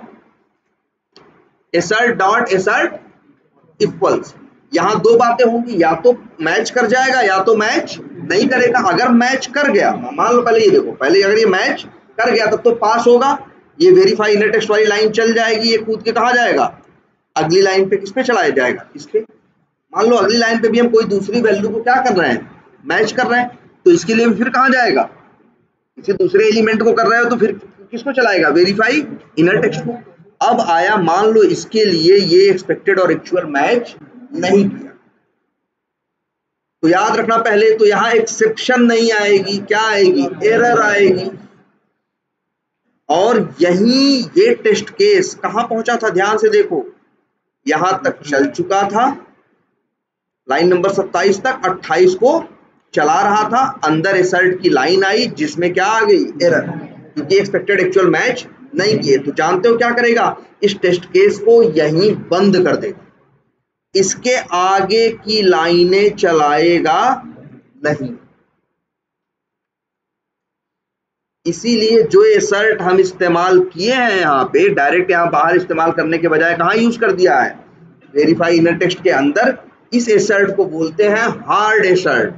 assert इक्वल्स। यहाँ 2 बातें होंगी, या तो मैच कर जाएगा या तो मैच नहीं करेगा। अगर मैच कर गया, मान लो पहले ये देखो, पहले अगर ये मैच कर गया तब तो पास होगा, ये वेरीफाई इनर टेक्स्ट वाली लाइन चल जाएगी, ये कूद के कहाँ जाएगा, अगली लाइन पे। किस पे चलाया जाएगा, इस पे। मान लो अगली लाइन पे भी हम कोई दूसरी वैल्यू को क्या कर रहे हैं, मैच कर रहे हैं, तो इसके लिए फिर कहाँ जाएगा, किसी दूसरे एलिमेंट को कर रहे हो तो फिर किसको चलाएगा, वेरीफाई इनर टेक्स्ट को। अब आया, मान लो इसके लिए ये एक्सपेक्टेड और एक्चुअल मैच नहीं किया, तो याद रखना पहले तो यहां एक्सेप्शन नहीं आएगी, क्या आएगी, एरर आएगी। और यही ये टेस्ट केस कहां पहुंचा था, ध्यान से देखो, यहां तक चल चुका था, लाइन नंबर 27 तक, 28 को चला रहा था, अंदर एसर्ट की लाइन आई जिसमें क्या आ गई, एरर, क्योंकि एक्सपेक्टेड एक्चुअल मैच नहीं किए। तो जानते हो क्या करेगा, इस टेस्ट केस को यहीं बंद कर देगा, इसके आगे की लाइनें चलाएगा नहीं। इसीलिए जो एसर्ट हम इस्तेमाल किए हैं यहाँ पे, डायरेक्ट यहाँ बाहर इस्तेमाल करने के बजाय कहाँ यूज कर दिया है, वेरीफाई इनर टेक्स्ट के अंदर। इस एसर्ट को बोलते हैं हार्ड एसर्ट।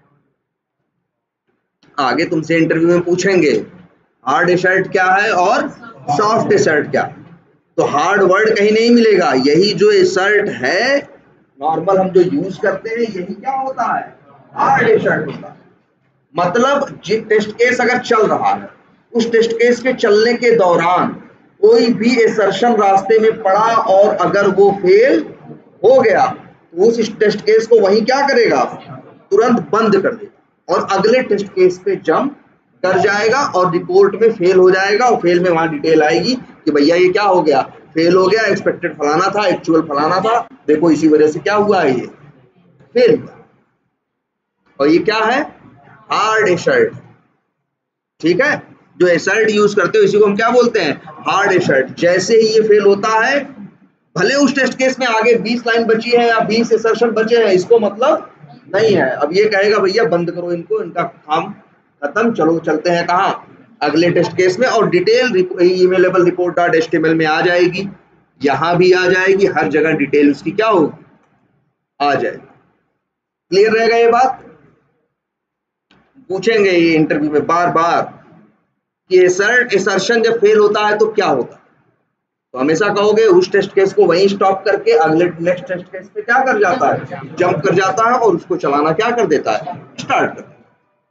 आगे तुमसे इंटरव्यू में पूछेंगे हार्ड एसर्ट क्या है और सॉफ्ट एसर्ट क्या। तो हार्ड वर्ड कहीं नहीं मिलेगा, यही जो एसर्ट है नॉर्मल हम जो यूज करते हैं यही क्या होता है, हार्ड एसर्ट होता है। मतलब टेस्ट केस अगर चल रहा है, उस टेस्ट केस के चलने के दौरान कोई भी एसर्शन रास्ते में पड़ा और अगर वो फेल हो गया तो उस टेस्ट केस को वहीं क्या करेगा, तुरंत बंद कर देगा और अगले टेस्ट केस पे जंप कर जाएगा और रिपोर्ट में फेल हो जाएगा। और फेल में वहां डिटेल आएगी कि भैया ये क्या हो गया, फेल हो गया, एक्सपेक्टेड फलाना था, एक्चुअल फलाना था, देखो इसी वजह से क्या हुआ है, ये फेल हुआ। और ये क्या है, हार्ड एसर्ट। ठीक है, जो एसर्ट यूज करते हो इसी को हम क्या बोलते हैं, हार्ड एसर्ट। जैसे ही ये फेल होता है, भले उस टेस्ट केस में आगे 20 लाइन बची है या 20 एसर्शन बचे हैं, इसको मतलब नहीं है। अब ये कहेगा भैया बंद करो इनको, इनका काम खत्म, चलो चलते हैं कहाँ, अगले टेस्ट केस में। और detail emailable report dot HTML में आ जाएगी, यहां भी आ जाएगी, हर जगह डिटेल उसकी क्या होगी, आ जाएगी। क्लियर रहेगा ये बात, पूछेंगे ये इंटरव्यू में बार बार। कि एसर्शन जब फेल होता है तो क्या होता है, तो हमेशा कहोगे उस टेस्ट केस को वहीं स्टॉप करके अगले नेक्स्ट टेस्ट केस पे क्या कर जाता है, जंप कर जाता है और उसको चलाना क्या कर देता है, स्टार्ट कर देता है।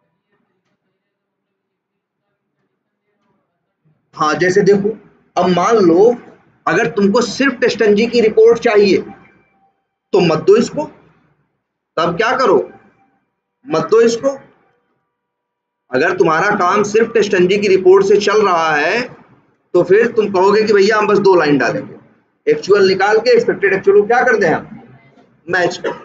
हाँ जैसे देखो, अब मान लो अगर तुमको सिर्फ टेस्टनजी की रिपोर्ट चाहिए तो मत दो इसको, तब क्या करो, मत दो इसको। अगर तुम्हारा काम सिर्फ टेस्टनजी की रिपोर्ट से चल रहा है तो फिर तुम कहोगे कि भैया हम बस 2 लाइन डालेंगे, एक्चुअल निकाल के एक्सपेक्टेड एक्चुअल को क्या कर दें हम, मैच कर।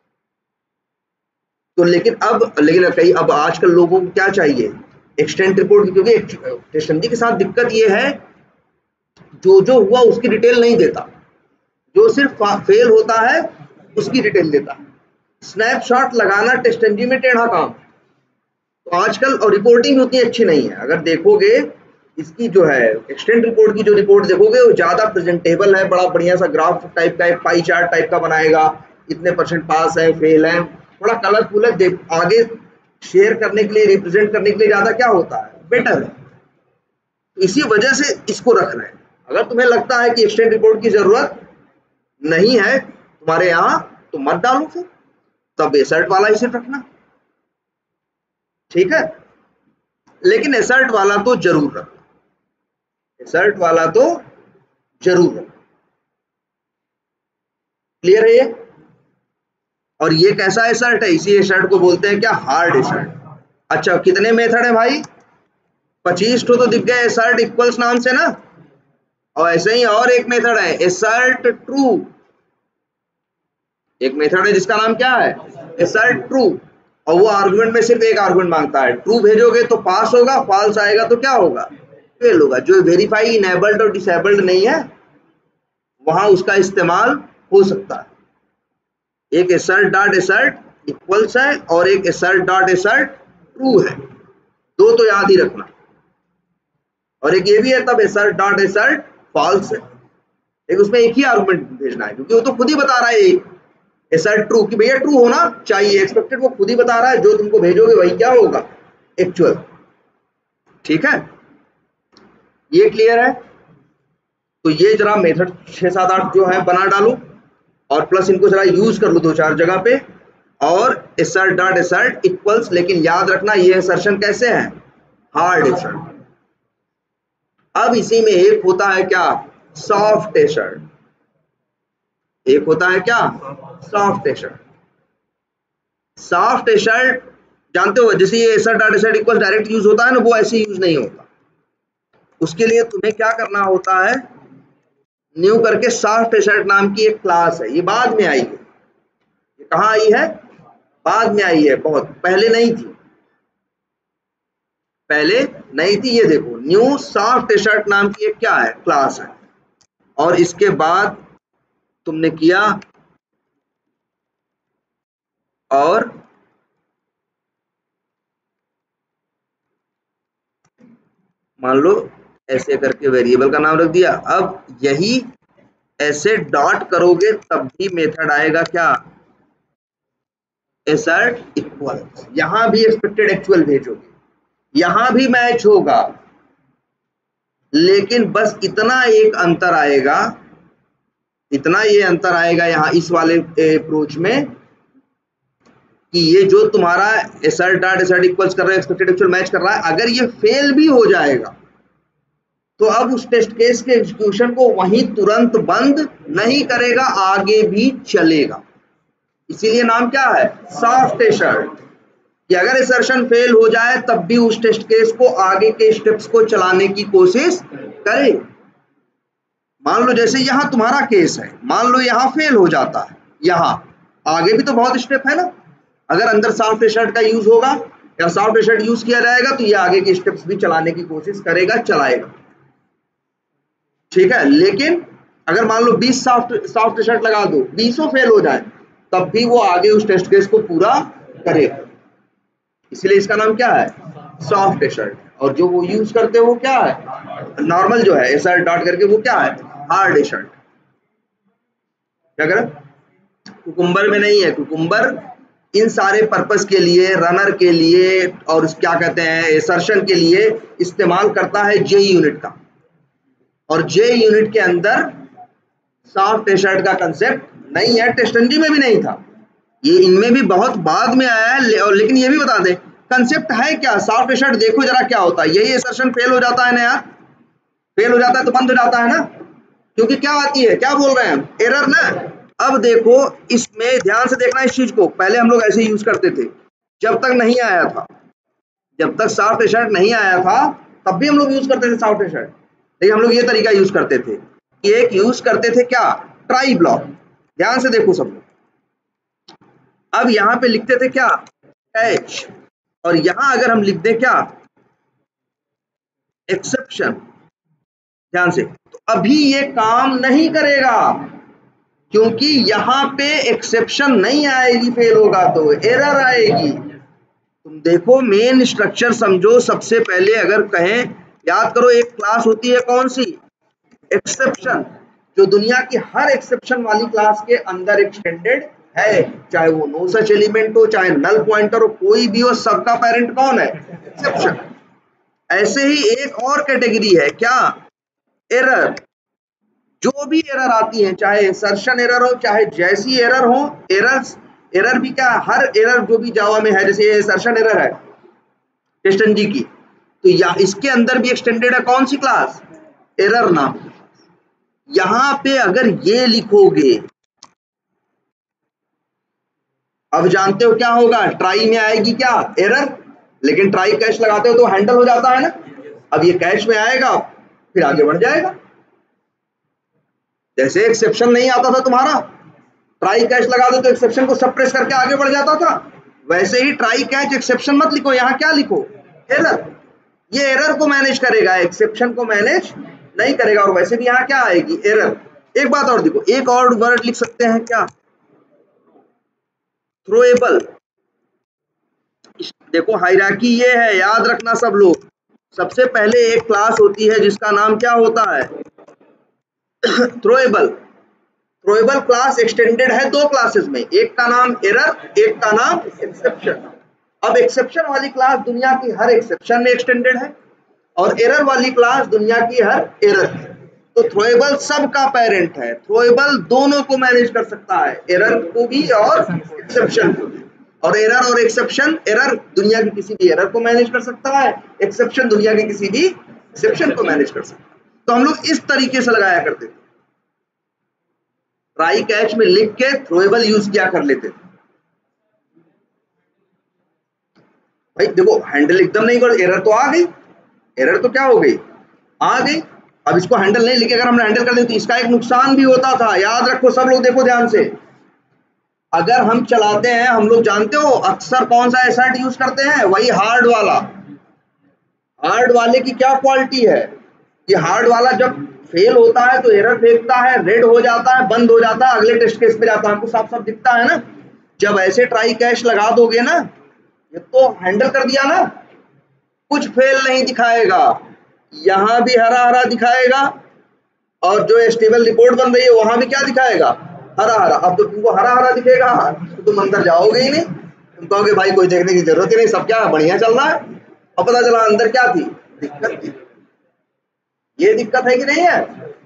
तो लेकिन कई अब आजकल लोगों को क्या चाहिए, एक्सटेंट रिपोर्ट, क्योंकि टेस्टनजी के साथ दिक्कत ये है जो जो हुआ उसकी डिटेल नहीं देता, जो सिर्फ फेल होता है उसकी डिटेल देता है। स्नैपशॉट लगाना टेस्टनजी में टेढ़ा काम, तो आजकल और रिपोर्टिंग उतनी अच्छी नहीं है। अगर देखोगे इसकी जो है एक्सटेंट रिपोर्ट की जो रिपोर्ट देखोगे वो ज़्यादा प्रेजेंटेबल है, बड़ा बढ़िया सा ग्राफ टाइप का, एक पाई चार्ट टाइप का बनाएगा, इतने % पास है फेल है, थोड़ा कलरफुल है, देख आगे शेयर करने के लिए, रिप्रेजेंट करने के लिए ज़्यादा क्या होता है, बेटर है। तो इसी वजह से इसको रख रहे हैं। अगर तुम्हें लगता है कि एक्सटेंट रिपोर्ट की जरूरत नहीं है तुम्हारे यहाँ तो मत डालो, फिर तब एसर्ट वाला ही सिर्फ रखना, ठीक है। लेकिन एसर्ट वाला तो जरूर रखना, एसर्ट वाला तो जरूर रखना, क्लियर है ये। और ये कैसा एसर्ट है, इसी एसर्ट को बोलते हैं क्या, हार्ड एसर्ट। अच्छा कितने मेथड है भाई, 25 तो दिख गए एसर्ट इक्वल्स नाम से ना, और ऐसे ही और एक मेथड है एसर्ट ट्रू, एक मेथड है जिसका नाम क्या है, एसर्ट ट्रू, और वो आर्गुमेंट में सिर्फ एक आर्गुमेंट मांगता है, ट्रू भेजोगे तो पास होगा, फॉल्स आएगा तो क्या होगा, फेल होगा। जो वेरीफाई इनेबल्ड और डिसेबल्ड नहीं है वहां उसका इस्तेमाल हो सकता है। एक एसर्ट डॉट एसर्ट इक्वल्स है और एक एसर्ट डॉट एसर्ट ट्रू है, दो तो याद ही रखना। और एक ये भी है तब एसर्ट डॉट एसर्ट फॉल्स है, लेकिन उसमें एक ही आर्गुमेंट भेजना है क्योंकि वो तो खुद ही बता रहा है एसर्ट ट्रू कि भैया ट्रू होना चाहिए, एक्सपेक्टेड वो खुद ही बता रहा है, जो तुमको भेजोगे वही क्या होगा, एक्चुअल, ठीक है। ये क्लियर है। तो ये जरा मेथड 6, 7, 8 जो है बना डालो और प्लस इनको जरा यूज कर लो 2-4 जगह पे, और एसर्ट डॉट एसर्ट इक्वल्स, लेकिन याद रखना ये असर्शन कैसे है, हार्ड एसर्ट। अब इसी में एक होता है क्या, सॉफ्ट एसर्ट, एक होता है क्या, सॉफ्ट एसर्ट। सॉफ्ट एसर्ट जानते हो, जैसे ये assert dot assert equal direct use होता है ना, वो ऐसे यूज नहीं होता। उसके लिए तुम्हें क्या करना होता है, न्यू करके सॉफ्ट एसर्ट नाम की एक क्लास है, ये बाद में आई है, ये कहाँ आई है, बाद में आई है, बहुत पहले नहीं थी, पहले नहीं थी। ये देखो न्यू सॉफ्ट एसर्ट नाम की एक क्या है, क्लास है, और इसके बाद तुमने किया और मान लो ऐसे करके वेरिएबल का नाम रख दिया। अब यही ऐसे डॉट करोगे तब भी मेथड आएगा क्या, एसर्ट इक्वल, यहां भी एक्सपेक्टेड एक्चुअल भेजोगे, यहां भी मैच होगा, लेकिन बस इतना एक अंतर आएगा, इतना ये अंतर आएगा यहाँ इस वाले अप्रोच में कि ये जो तुम्हारा एसर्ट डॉट एसर्ट इक्वल्स कर रहा है, एक्सपेक्टेड एक्चुअल मैच कर रहा है, अगर ये फेल भी हो जाएगा तो अब उस टेस्ट केस के एग्जीक्यूशन को वहीं तुरंत बंद नहीं करेगा, आगे भी चलेगा। इसीलिए नाम क्या है, सॉफ्ट एसर्ट, कि अगर एसर्शन फेल हो जाए तब भी उस टेस्ट केस को आगे के स्टेप्स को चलाने की कोशिश करे। मान लो जैसे यहां तुम्हारा केस है, मान लो यहां फेल हो जाता है, यहां आगे भी तो बहुत स्टेप है ना, अगर अंदर सॉफ्ट एसर्ट का यूज होगा या सॉफ्ट एसर्ट यूज किया जाएगा तो ये आगे के स्टेप्स भी चलाने की कोशिश करेगा, चलाएगा, ठीक है। लेकिन अगर मान लो 20 सॉफ्ट एसर्ट लगा दो, 20 फेल हो जाए तब भी वो आगे उस टेस्ट केस को पूरा करेगा, इसलिए इसका नाम क्या है, सॉफ्ट एसर्ट। और जो वो यूज करते हैं वो क्या है, नॉर्मल जो है एसर्ट डॉट करके वो क्या है, हार्ड एसर्ट। क्या करें, कुकुम्बर में नहीं है, कुकुम्बर इन सारे पर्पस के लिए, रनर के लिए और क्या कहते हैं एसर्शन के लिए इस्तेमाल करता है जे यूनिट का। और जे यूनिट के अंदर सॉफ्ट एसर्ट का कंसेप्ट नहीं है, टेस्टनजी में भी नहीं था, ये इनमें भी बहुत बाद में आया है। और लेकिन ये भी बता दें कंसेप्ट है क्या सॉफ्ट एसर्ट, देखो जरा क्या होता है। यही एसर्शन फेल हो जाता है ना यार, फेल हो जाता है तो बंद हो जाता है ना, क्योंकि क्या आती है, क्या बोल रहे हैं हम, एरर ना। अब देखो इसमें ध्यान से देखना इस चीज को, पहले हम लोग ऐसे यूज करते थे जब तक नहीं आया था, जब तक सॉफ्ट एसर्ट नहीं आया था तब भी हम लोग यूज करते थे सॉफ्ट एसर्ट, लेकिन हम लोग ये तरीका यूज करते थे, एक यूज करते थे क्या, ट्राई ब्लॉक। ध्यान से देखो सब लोग, अब यहाँ पे लिखते थे क्या, कैच, और यहाँ अगर हम लिख दें क्या, एक्सेप्शन, ध्यान से, तो अभी ये काम नहीं करेगा, क्योंकि यहाँ पे एक्सेप्शन नहीं आएगी, फेल होगा तो एरर आएगी। तुम देखो मेन स्ट्रक्चर समझो, सबसे पहले अगर कहें याद करो, एक क्लास होती है कौन सी, एक्सेप्शन, जो दुनिया की हर एक्सेप्शन वाली क्लास के अंदर एक्सटेंडेड है, चाहे वो नो सच एलिमेंट हो, चाहे नल पॉइंटर हो, कोई भी हो, सबका पेरेंट कौन है, एक्सेप्शन। ऐसे ही एक और कैटेगरी है क्या, एरर। जो भी एरर आती है, चाहे एसर्शन एरर हो, चाहे जैसी एरर हो, एरर्स, एरर भी क्या, हर एरर जो भी जावा में है, जैसे ये एसर्शन एरर है टेस्टनजी की, तो या इसके अंदर भी एक्सटेंडेड है कौन सी क्लास, एरर नाम। यहां पे अगर ये लिखोगे, अब जानते हो क्या होगा, ट्राई में आएगी क्या, एरर, लेकिन ट्राई कैच लगाते हो तो हैंडल हो जाता है ना, अब ये कैच में आएगा फिर आगे बढ़ जाएगा। जैसे एक्सेप्शन नहीं आता था तुम्हारा, ट्राई कैच लगा दो तो एक्सेप्शन को सप्रेस करके आगे बढ़ जाता था, वैसे ही ट्राई कैच एक्सेप्शन मत लिखो, यहाँ क्या लिखो, एरर। ये एरर को मैनेज करेगा, एक्सेप्शन को मैनेज नहीं करेगा, और वैसे भी यहाँ क्या आएगी, एरर। एक बात और देखो, एक और वर्ड लिख सकते हैं क्या, थ्रोएबल। देखो हायरार्की ये है, याद रखना सब लोग, सबसे पहले एक क्लास होती है जिसका नाम क्या होता है, थ्रोएबल। थ्रोएबल क्लास एक्सटेंडेड है दो क्लासेस में, एक का नाम एरर, एक का नाम एक्सेप्शन। अब एक्सेप्शन वाली क्लास दुनिया की हर एक्सेप्शन में एक्सटेंडेड है, और एरर वाली क्लास दुनिया की हर एरर में। तो थ्रोएबल सबका पेरेंट है, थ्रोएबल दोनों को मैनेज कर सकता है, एरर को भी और एक्सेप्शन को भी। और एरर और एक्सेप्शन, एरर दुनिया की किसी भी एरर को मैनेज कर सकता है, एक्सेप्शन दुनिया के किसी भी एक्सेप्शन को मैनेज कर सकता है। तो हम लोग इस तरीके से लगाया करते थे, ट्राई कैच में लिख के थ्रोएबल यूज किया कर लेते थे। भाई देखो हैंडल एकदम नहीं कर, एरर तो आ गई, एरर तो क्या हो गई, आ गई। अब इसको हैंडल नहीं लिखे अगर हमने हैंडल कर दिया तो इसका एक नुकसान भी होता था, याद रखो सब लोग, देखो ध्यान से, अगर हम चलाते हैं, हम लोग जानते हो अक्सर कौन सा एसर्ट यूज करते हैं, वही हार्ड वाला। हार्ड वाले की क्या क्वालिटी है कि हार्ड वाला जब फेल होता है तो एरर फेंकता है, रेड हो जाता है, बंद हो जाता है, अगले टेस्ट केस पे जाता है, हमको साफ साफ दिखता है ना। जब ऐसे ट्राई कैच लगा दोगे ना, ये तो हैंडल कर दिया ना, कुछ फेल नहीं दिखाएगा, यहाँ भी हरा हरा दिखाएगा, और जो स्टेबल रिपोर्ट बन रही है वहां भी क्या दिखाएगा, हरा हरा। अब तो तुमको हरा हरा दिखेगा तो तुम अंदर जाओगे ही नहीं, तुम कहोगे भाई कोई देखने की जरूरत ही नहीं, सब क्या बढ़िया चल रहा है, और पता चला अंदर क्या थी, दिक्कत थी। ये दिक्कत है कि नहीं है।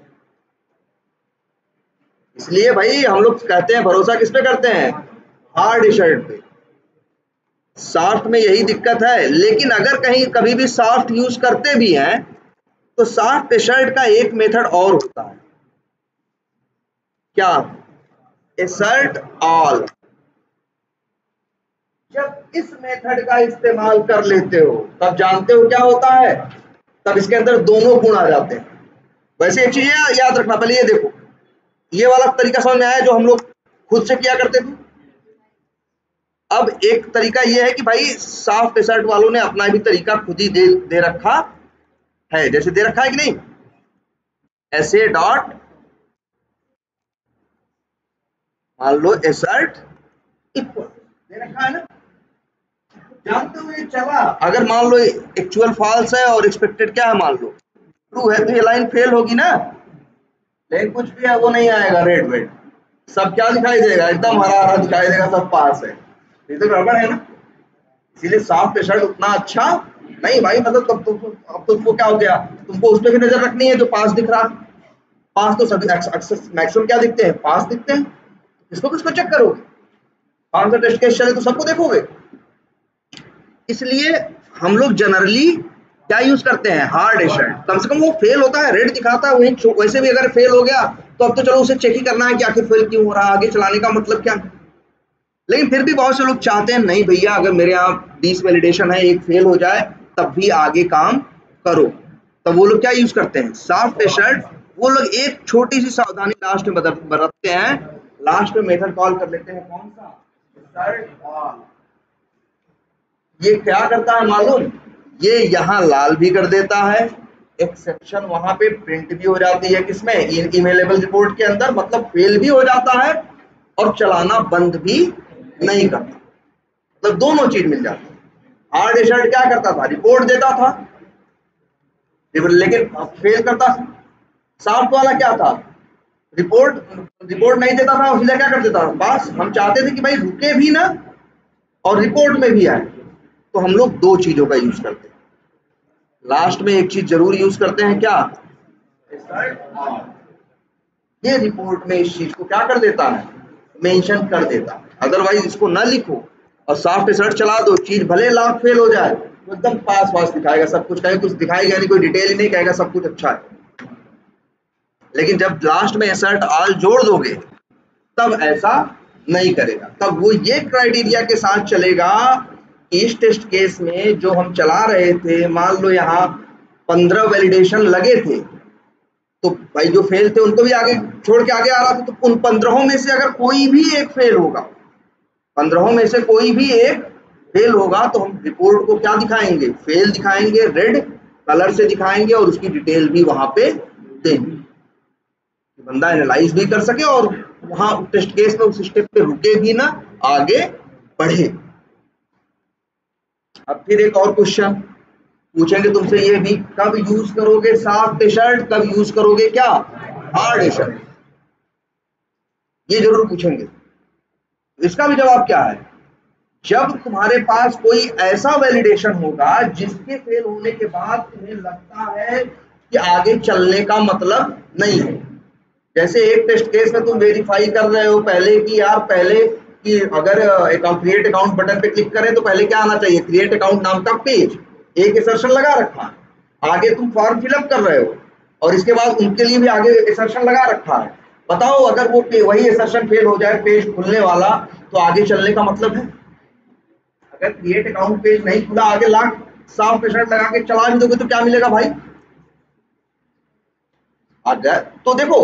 इसलिए भाई हम लोग कहते हैं भरोसा किस पे करते हैं, हार्ड एसर्ट पे। सॉफ्ट में यही दिक्कत है, लेकिन अगर कहीं कभी भी सॉफ्ट यूज करते भी हैं तो सॉफ्ट एसर्ट का एक मेथड और होता है, क्या, एसर्ट ऑल। जब इस मेथड का इस्तेमाल कर लेते हो तब जानते हो क्या होता है, तब इसके अंदर दोनों गुण आ जाते हैं। वैसे एक चीज याद रखना, पहले ये देखो, ये वाला तरीका समझ में आया जो हम लोग खुद से किया करते थे। अब एक तरीका ये है कि भाई सॉफ्ट एसर्ट वालों ने अपना भी तरीका खुद ही दे रखा है, जैसे दे रखा है कि नहीं, ऐसे डॉट, मान लो एसर्ट इक्वल दे रखा है ना, जानते हुए चला, अगर मान लो एक्चुअल फॉल्स है और एक्सपेक्टेड क्या है, मान लो ट्रू है, तो ये लाइन फेल होगी ना, लेकिन कुछ भी है वो नहीं आएगा, रेड वेड सब क्या दिखाई देगा, एकदम हरा हरा दिखाई देगा, सब पास है। ये तो गड़बड़ है ना, इसीलिए सॉफ्ट रिजल्ट उतना अच्छा नहीं भाई। मतलब तब अब तुमको क्या हो गया, तुमको उस पर भी नजर रखनी है जो पास दिख रहा। पास तो सभी अक्सर मैक्सिमम क्या दिखते हैं, पास दिखते हैं। किसको किसको चेक करोगे, 500 टेस्ट केस चले तो सबको देखोगे। इसलिए हम लोग जनरली क्या यूज करते हैं, हार्ड एशर्ट। कम से कम वो फेल होता है, रेड दिखाता है वही। वैसे भी अगर फेल हो गया तो अब तो चलो उसे चेक ही करना है कि आखिर फेल क्यों हो रहा है, आगे चलाने का मतलब क्या। लेकिन फिर भी बहुत से लोग चाहते हैं नहीं भैया, अगर मेरे यहाँ 20 वैलिडेशन है, एक फेल हो जाए तब भी आगे काम करो। तब वो लोग क्या यूज करते हैं, सॉफ्ट एशर्ट। वो लोग एक छोटी सी सावधानी लास्ट में बरतते हैं। लास्ट में मेथड कॉल कर लेते हैं, कौन सा, ये क्या करता है मालूम, ये यहाँ लाल भी कर देता है, एक्सेप्शन वहां पे प्रिंट भी हो जाती है, किसमें, इमेलेबल रिपोर्ट के अंदर। मतलब फेल भी हो जाता है और चलाना बंद भी नहीं करता, मतलब दोनों चीज मिल जाती है। हार्ड एशर्ट क्या करता था, रिपोर्ट देता था लेकिन फेल करता था। सॉफ्ट वाला क्या था, रिपोर्ट रिपोर्ट नहीं देता था, इसलिए क्या कर देता था, बस हम चाहते थे कि भाई रुके भी ना और रिपोर्ट में भी आए। तो हम लोग दो चीजों का यूज करते हैं। लास्ट में एक चीज जरूर यूज करते हैं, क्या, ये रिपोर्ट में इस चीज को क्या कर देता है, मेंशन कर देता है। अदरवाइज इसको ना लिखो और सॉफ्ट रिजल्ट चला दो, चीज भले लाख फेल हो जाए तो एकदम पास पास दिखाएगा, सब कुछ कहेगा, कुछ दिखाएगा नहीं, कोई डिटेल ही नहीं, कहेगा सब कुछ अच्छा है। लेकिन जब लास्ट में एसर्ट ऑल जोड़ दोगे तब ऐसा नहीं करेगा। तब वो ये क्राइटेरिया के साथ चलेगा। इस टेस्ट केस में जो हम चला रहे थे, मान लो यहाँ 15 वैलिडेशन लगे थे, तो भाई जो फेल थे उनको भी आगे छोड़ के आगे आ रहा था। तो उन 15 में से अगर कोई भी एक फेल होगा, 15 में से कोई भी एक फेल होगा, तो हम रिपोर्ट को क्या दिखाएंगे, फेल दिखाएंगे, रेड कलर से दिखाएंगे और उसकी डिटेल भी वहां पे देंगे, बंदा एनालाइज भी कर सके और वहां टेस्ट केस में उस स्टेप पे रुके भी ना, आगे बढ़े। अब फिर एक और क्वेश्चन पूछेंगे तुमसे, ये भी, कब यूज करोगे सॉफ्ट एशर्ट, कब यूज करोगे क्या, हार्ड एशर्ट, ये जरूर पूछेंगे। इसका भी जवाब क्या है, जब तुम्हारे पास कोई ऐसा वैलिडेशन होगा जिसके फेल होने के बाद तुम्हें लगता है कि आगे चलने का मतलब नहीं है। जैसे एक टेस्ट केस में तुम वेरीफाई कर रहे हो पहले कि यार, पहले कि अगर अकाउंट क्रिएट अकाउंट बटन पे क्लिक करें तो पहले क्या आना चाहिए, क्रिएट अकाउंट नाम का पेज, एक एसर्शन लगा रखा है। आगे तुम फॉर्म फिलअप कर रहे हो और इसके बाद उनके लिए भी आगे एसर्शन लगा रखा है। बताओ अगर वो वही एसर्शन फेल हो जाए, पेज खुलने वाला, तो आगे चलने का मतलब है। अगर क्रिएट अकाउंट पेज नहीं खुला, आगे लाख सॉफ्ट एशर्ट लगा के चला भी दोगे तो क्या मिलेगा भाई। अगर तो देखो,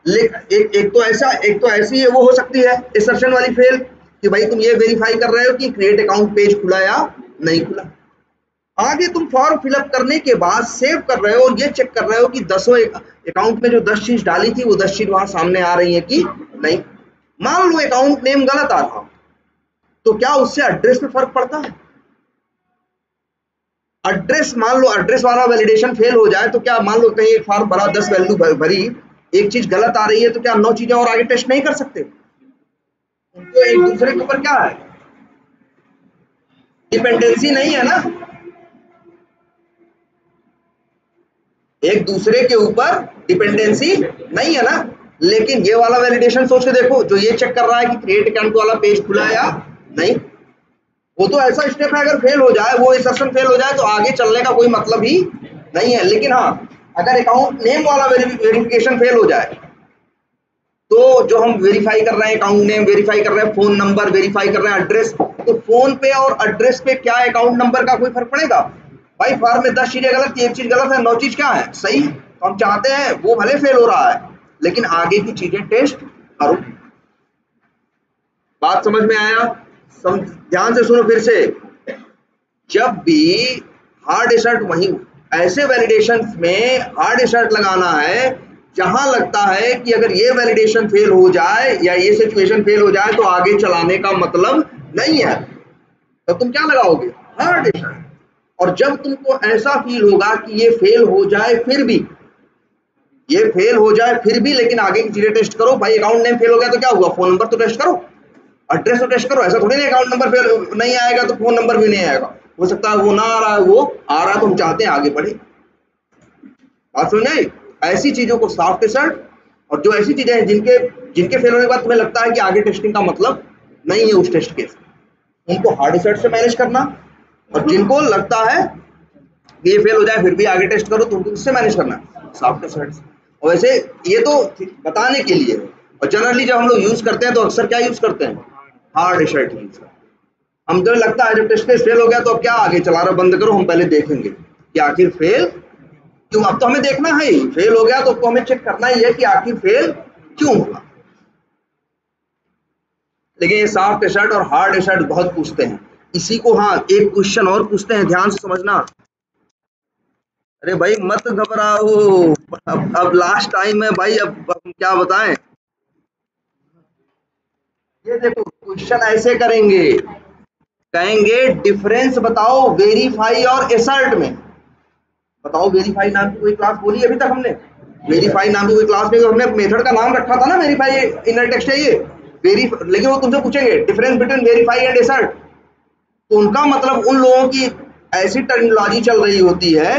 एक तो ऐसी है, वो हो सकती है एसर्शन वाली फेल, कि भाई तुम ये वेरीफाई कर रहे हो कि क्रिएट अकाउंट पेज खुला या नहीं खुला। आगे तुम फॉर्म फिलअप करने के बाद सेव कर रहे हो और ये चेक कर रहे हो कि 10 अकाउंट में जो 10 चीज डाली थी वो 10 चीज वहां सामने आ रही है कि नहीं। मान लो अकाउंट नेम गलत आ रहा, तो क्या उससे एड्रेस में फर्क पड़ता है। एड्रेस, मान लो एड्रेस वाला वैलिडेशन फेल हो जाए तो क्या, मान लो कहीं एक फॉर्म भरा, 10 वैल्यू भरी, एक चीज गलत आ रही है, तो क्या 9 चीजें और आगे टेस्ट नहीं कर सकते। उनको एक दूसरे के ऊपर क्या है, डिपेंडेंसी नहीं है ना, एक दूसरे के ऊपर डिपेंडेंसी नहीं है ना। लेकिन ये वाला वैलिडेशन सोच के देखो, जो ये चेक कर रहा है कि क्रिएट अकाउंट वाला पेज खुला है या नहीं, वो तो ऐसा स्टेप है, अगर फेल हो जाए, वो इंस्ट्रक्शन फेल हो जाए तो आगे चलने का कोई मतलब ही नहीं है। लेकिन हाँ, अगर अकाउंट नेम वाला वेरिफिकेशन फेल हो जाए, तो जो हम वेरीफाई कर रहे हैं, अकाउंट नेम वेरीफाई कर रहे हैं, फोन नंबर वेरीफाई कर रहे हैं, एड्रेस, तो फोन पे और एड्रेस पे क्या अकाउंट नंबर का कोई फर्क पड़ेगा भाई। फॉर्म में 10 चीजें गलत थी, एक चीज गलत है, 9 चीज क्या है सही। तो हम चाहते हैं वो भले फेल हो रहा है लेकिन आगे की चीजें टेस्ट करो। बात समझ में आया, ध्यान से सुनो फिर से। जब भी हार्ड एशर्ट, वहीं ऐसे वैलिडेशन में हार्ड एशर्ट लगाना है जहां लगता है कि अगर ये वैलिडेशन फेल हो जाए या ये सिचुएशन फेल हो जाए तो आगे चलाने का मतलब नहीं है, तो तुम क्या लगाओगे, हार्ड एशर्ट। और जब तुमको ऐसा फील होगा कि ये फेल हो जाए फिर भी, ये फेल हो जाए फिर भी, लेकिन आगे की चीजें टेस्ट करो भाई। अकाउंट नेम फेल हो गया तो क्या हुआ, फोन नंबर तो टेस्ट करो, एड्रेस तो टेस्ट करो, ऐसा थोड़ी नहीं अकाउंट नंबर फेल नहीं आएगा तो फोन नंबर भी नहीं आएगा, हो सकता है वो ना आ रहा है, वो आ रहा है तो हम चाहते हैं आगे बढ़े। बात समझ आई? ऐसी चीजों को सॉफ्ट एसर्ट, और जो ऐसी चीजें हैं जिनके जिनके फेल होने के बाद तुम्हें लगता है कि आगे टेस्टिंग का मतलब नहीं है उस टेस्ट केस, उनको हार्ड एसर्ट से मैनेज करना, और जिनको लगता है कि ये फेल हो जाए फिर भी आगे टेस्ट करो तो उनको किससे मैनेज करना है, सॉफ्ट एसर्ट से। और वैसे ये तो बताने के लिए है, और जनरली जब हम लोग यूज करते हैं तो अक्सर क्या यूज करते हैं, हार्ड एसर्ट यूज करते हैं। हम तो लगता है जब टेस्ट केस फेल हो गया तो अब क्या आगे चला रहा बंद करो, हम पहले देखेंगे कि आखिर फेल क्यों। अब तो हमें देखना है ही, फेल हो गया तो हमें चेक करना ही है कि आखिर फेल क्यों हुआ। लेकिन ये सॉफ्ट एसर्ट और हार्ड एसर्ट बहुत पूछते हैं इसी को। हाँ, एक क्वेश्चन और पूछते हैं, ध्यान से समझना। अरे भाई मत घबराओ, अब लास्ट टाइम है भाई, अब हम क्या बताएं। ये देखो क्वेश्चन ऐसे करेंगे, कहेंगे डिफरेंस बताओ वेरीफाई और एसर्ट में। बताओ वेरीफाई नाम की कोई क्लास बोली अभी तक हमने? वेरीफाई नाम की कोई क्लास नहीं, तो हमने मेथड का नाम रखा था ना वेरीफाई, इनर टेक्स्ट है ये वेरी। लेकिन वो तुमसे पूछेंगे difference between verify and assert, तो उनका मतलब उन लोगों की ऐसी टर्मिनोलॉजी चल रही होती है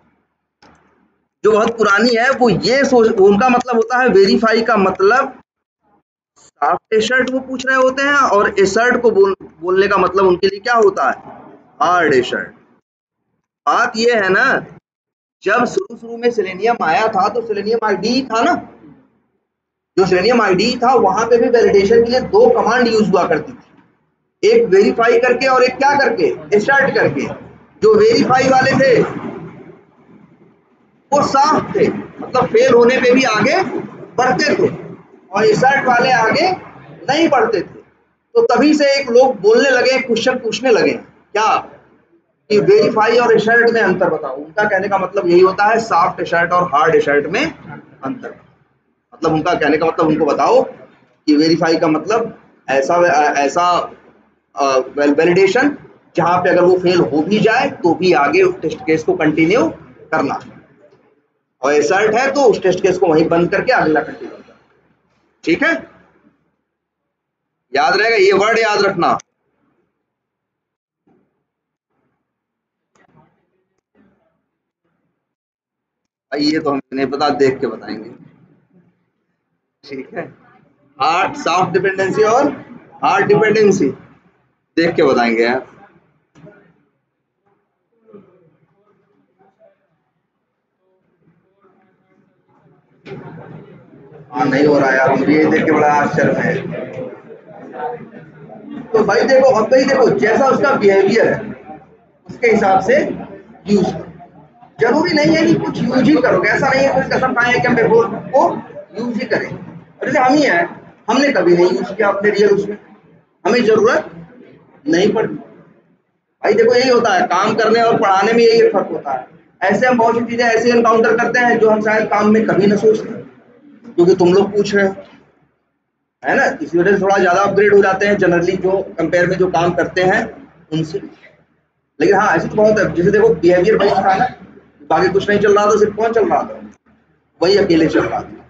जो बहुत पुरानी है, वो ये सोच, उनका मतलब होता है वेरीफाई का मतलब सॉफ्ट एसर्ट वो पूछ रहे होते हैं, और एसर्ट को बोलने का मतलब उनके लिए क्या होता है, हार्ड एसर्ट। बात ये है ना, जब शुरू में सेलेनियम आया था तो सेलेनियम आईडी था ना, जो सेलेनियम आईडी था वहां पे भी वैलिडेशन के लिए दो कमांड यूज हुआ करती थी, एक वेरीफाई करके और एक क्या करके, एसर्ट करके। जो वेरीफाई वाले थे वो साफ थे, मतलब फेल होने पे भी आगे बढ़ते थे, और एसर्ट वाले आगे नहीं बढ़ते थे। तो तभी से एक लोग बोलने लगे, क्वेश्चन पूछने लगे क्या कि वेरीफाई और एसर्ट में अंतर बताओ। उनका कहने का मतलब यही होता है, सॉफ्ट एसर्ट और हार्ड एसर्ट में अंतर। मतलब उनका कहने का मतलब उनको बताओ कि वेरीफाई का मतलब ऐसा ऐसा वैलिडेशन जहां पे अगर वो फेल हो भी जाए तो भी आगे टेस्ट केस को कंटिन्यू करना, और एसर्ट है तो उस टेस्ट केस को वहीं बंद करके अगला कंटिन्यू करना। ठीक है, याद रहेगा, ये वर्ड याद रखना। ये तो हमें नहीं पता, देख के बताएंगे। ठीक है, हार्ड सॉफ्ट डिपेंडेंसी और हार्ड डिपेंडेंसी देख के बताएंगे यार। हाँ नहीं हो रहा यार, मुझे ये देख के बड़ा आश्चर्य है। तो भाई देखो, अब भाई देखो जैसा उसका बिहेवियर है उसके हिसाब से यूज करो। जरूरी नहीं है कि कुछ यूज ही करोगे, ऐसा नहीं है कोई कसम खाए कि हम बेफोर को यूज ही करें। जैसे हम ही हैं, हमने कभी नहीं यूज किया अपने रियल उसमें, हमें जरूरत नहीं पड़ती। भाई देखो यही होता है, काम करने और पढ़ाने में यही फर्क होता है। ऐसे हम बहुत सी चीजें ऐसे एनकाउंटर करते हैं जो हम शायद काम में कभी ना सोचते, क्योंकि तुम लोग पूछ रहे हो, है ना, इसी वजह से थोड़ा ज्यादा अपग्रेड हो जाते हैं जनरली जो कंपेयर में जो काम करते हैं उनसे। लेकिन हाँ ऐसे तो बहुत है, जैसे देखो बिहेवियर वही था ना, बाकी कुछ नहीं चल रहा था, सिर्फ कौन चल रहा था, वही अकेले चल रहा था।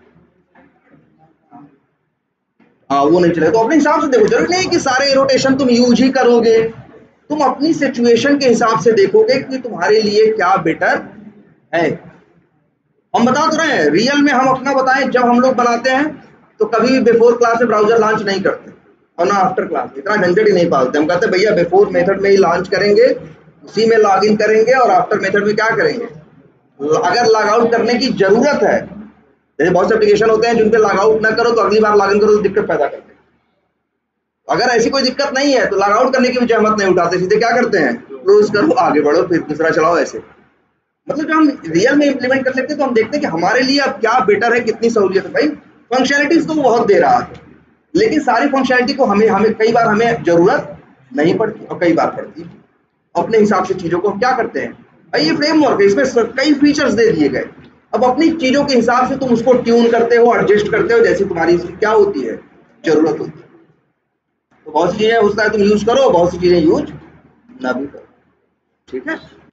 हाँ वो नहीं चले, तो अपने हिसाब से देखो, जरूरी नहीं कि सारे रोटेशन तुम यूज ही करोगे, तुम अपनी सिचुएशन के हिसाब से देखोगे कि तुम्हारे लिए क्या बेटर है। हम बता तो रहे हैं, रियल में हम अपना बताएं, जब हम लोग बनाते हैं तो कभी भी बिफोर क्लास में ब्राउजर लॉन्च नहीं करते, और ना आफ्टर क्लास, इतना झंझट ही नहीं पालते। हम कहते हैं भैया बिफोर मेथड में ही लॉन्च करेंगे, उसी में लॉग इन करेंगे, और आफ्टर मेथड में क्या करेंगे, अगर लॉग आउट करने की जरूरत है, जैसे बहुत से एप्लीकेशन होते हैं जिन पे लॉग आउट ना करो तो अगली बार लॉग इन करो तो दिक्कत पैदा करते हैं। अगर ऐसी कोई दिक्कत नहीं है तो लॉग आउट करने की भी जहमत नहीं उठाते, सीधे क्या करते हैं, क्लोज करो आगे बढ़ो फिर दूसरा चलाओ। ऐसे मतलब जब हम रियल में इंप्लीमेंट कर लेते हैं तो हम देखते हैं कि हमारे लिए अब क्या बेटर है, कितनी सहूलियत है। भाई फंक्शनलिटीज तो वो बहुत दे रहा है, लेकिन सारी फंक्शनलिटी को हमें हमें कई बार हमें जरूरत नहीं पड़ती और कई बार पड़ती है। अपने हिसाब से चीजों को हम क्या करते हैं, भाई ये फ्रेमवर्क है, इसमें कई फीचर्स दे दिए गए, अब अपनी चीजों के हिसाब से तुम उसको ट्यून करते हो, एडजस्ट करते हो, जैसी तुम्हारी क्या होती है, जरूरत होती है। तो बहुत सी चीजें होता है तुम यूज करो, बहुत सी चीजें यूज ना भी करो। ठीक है।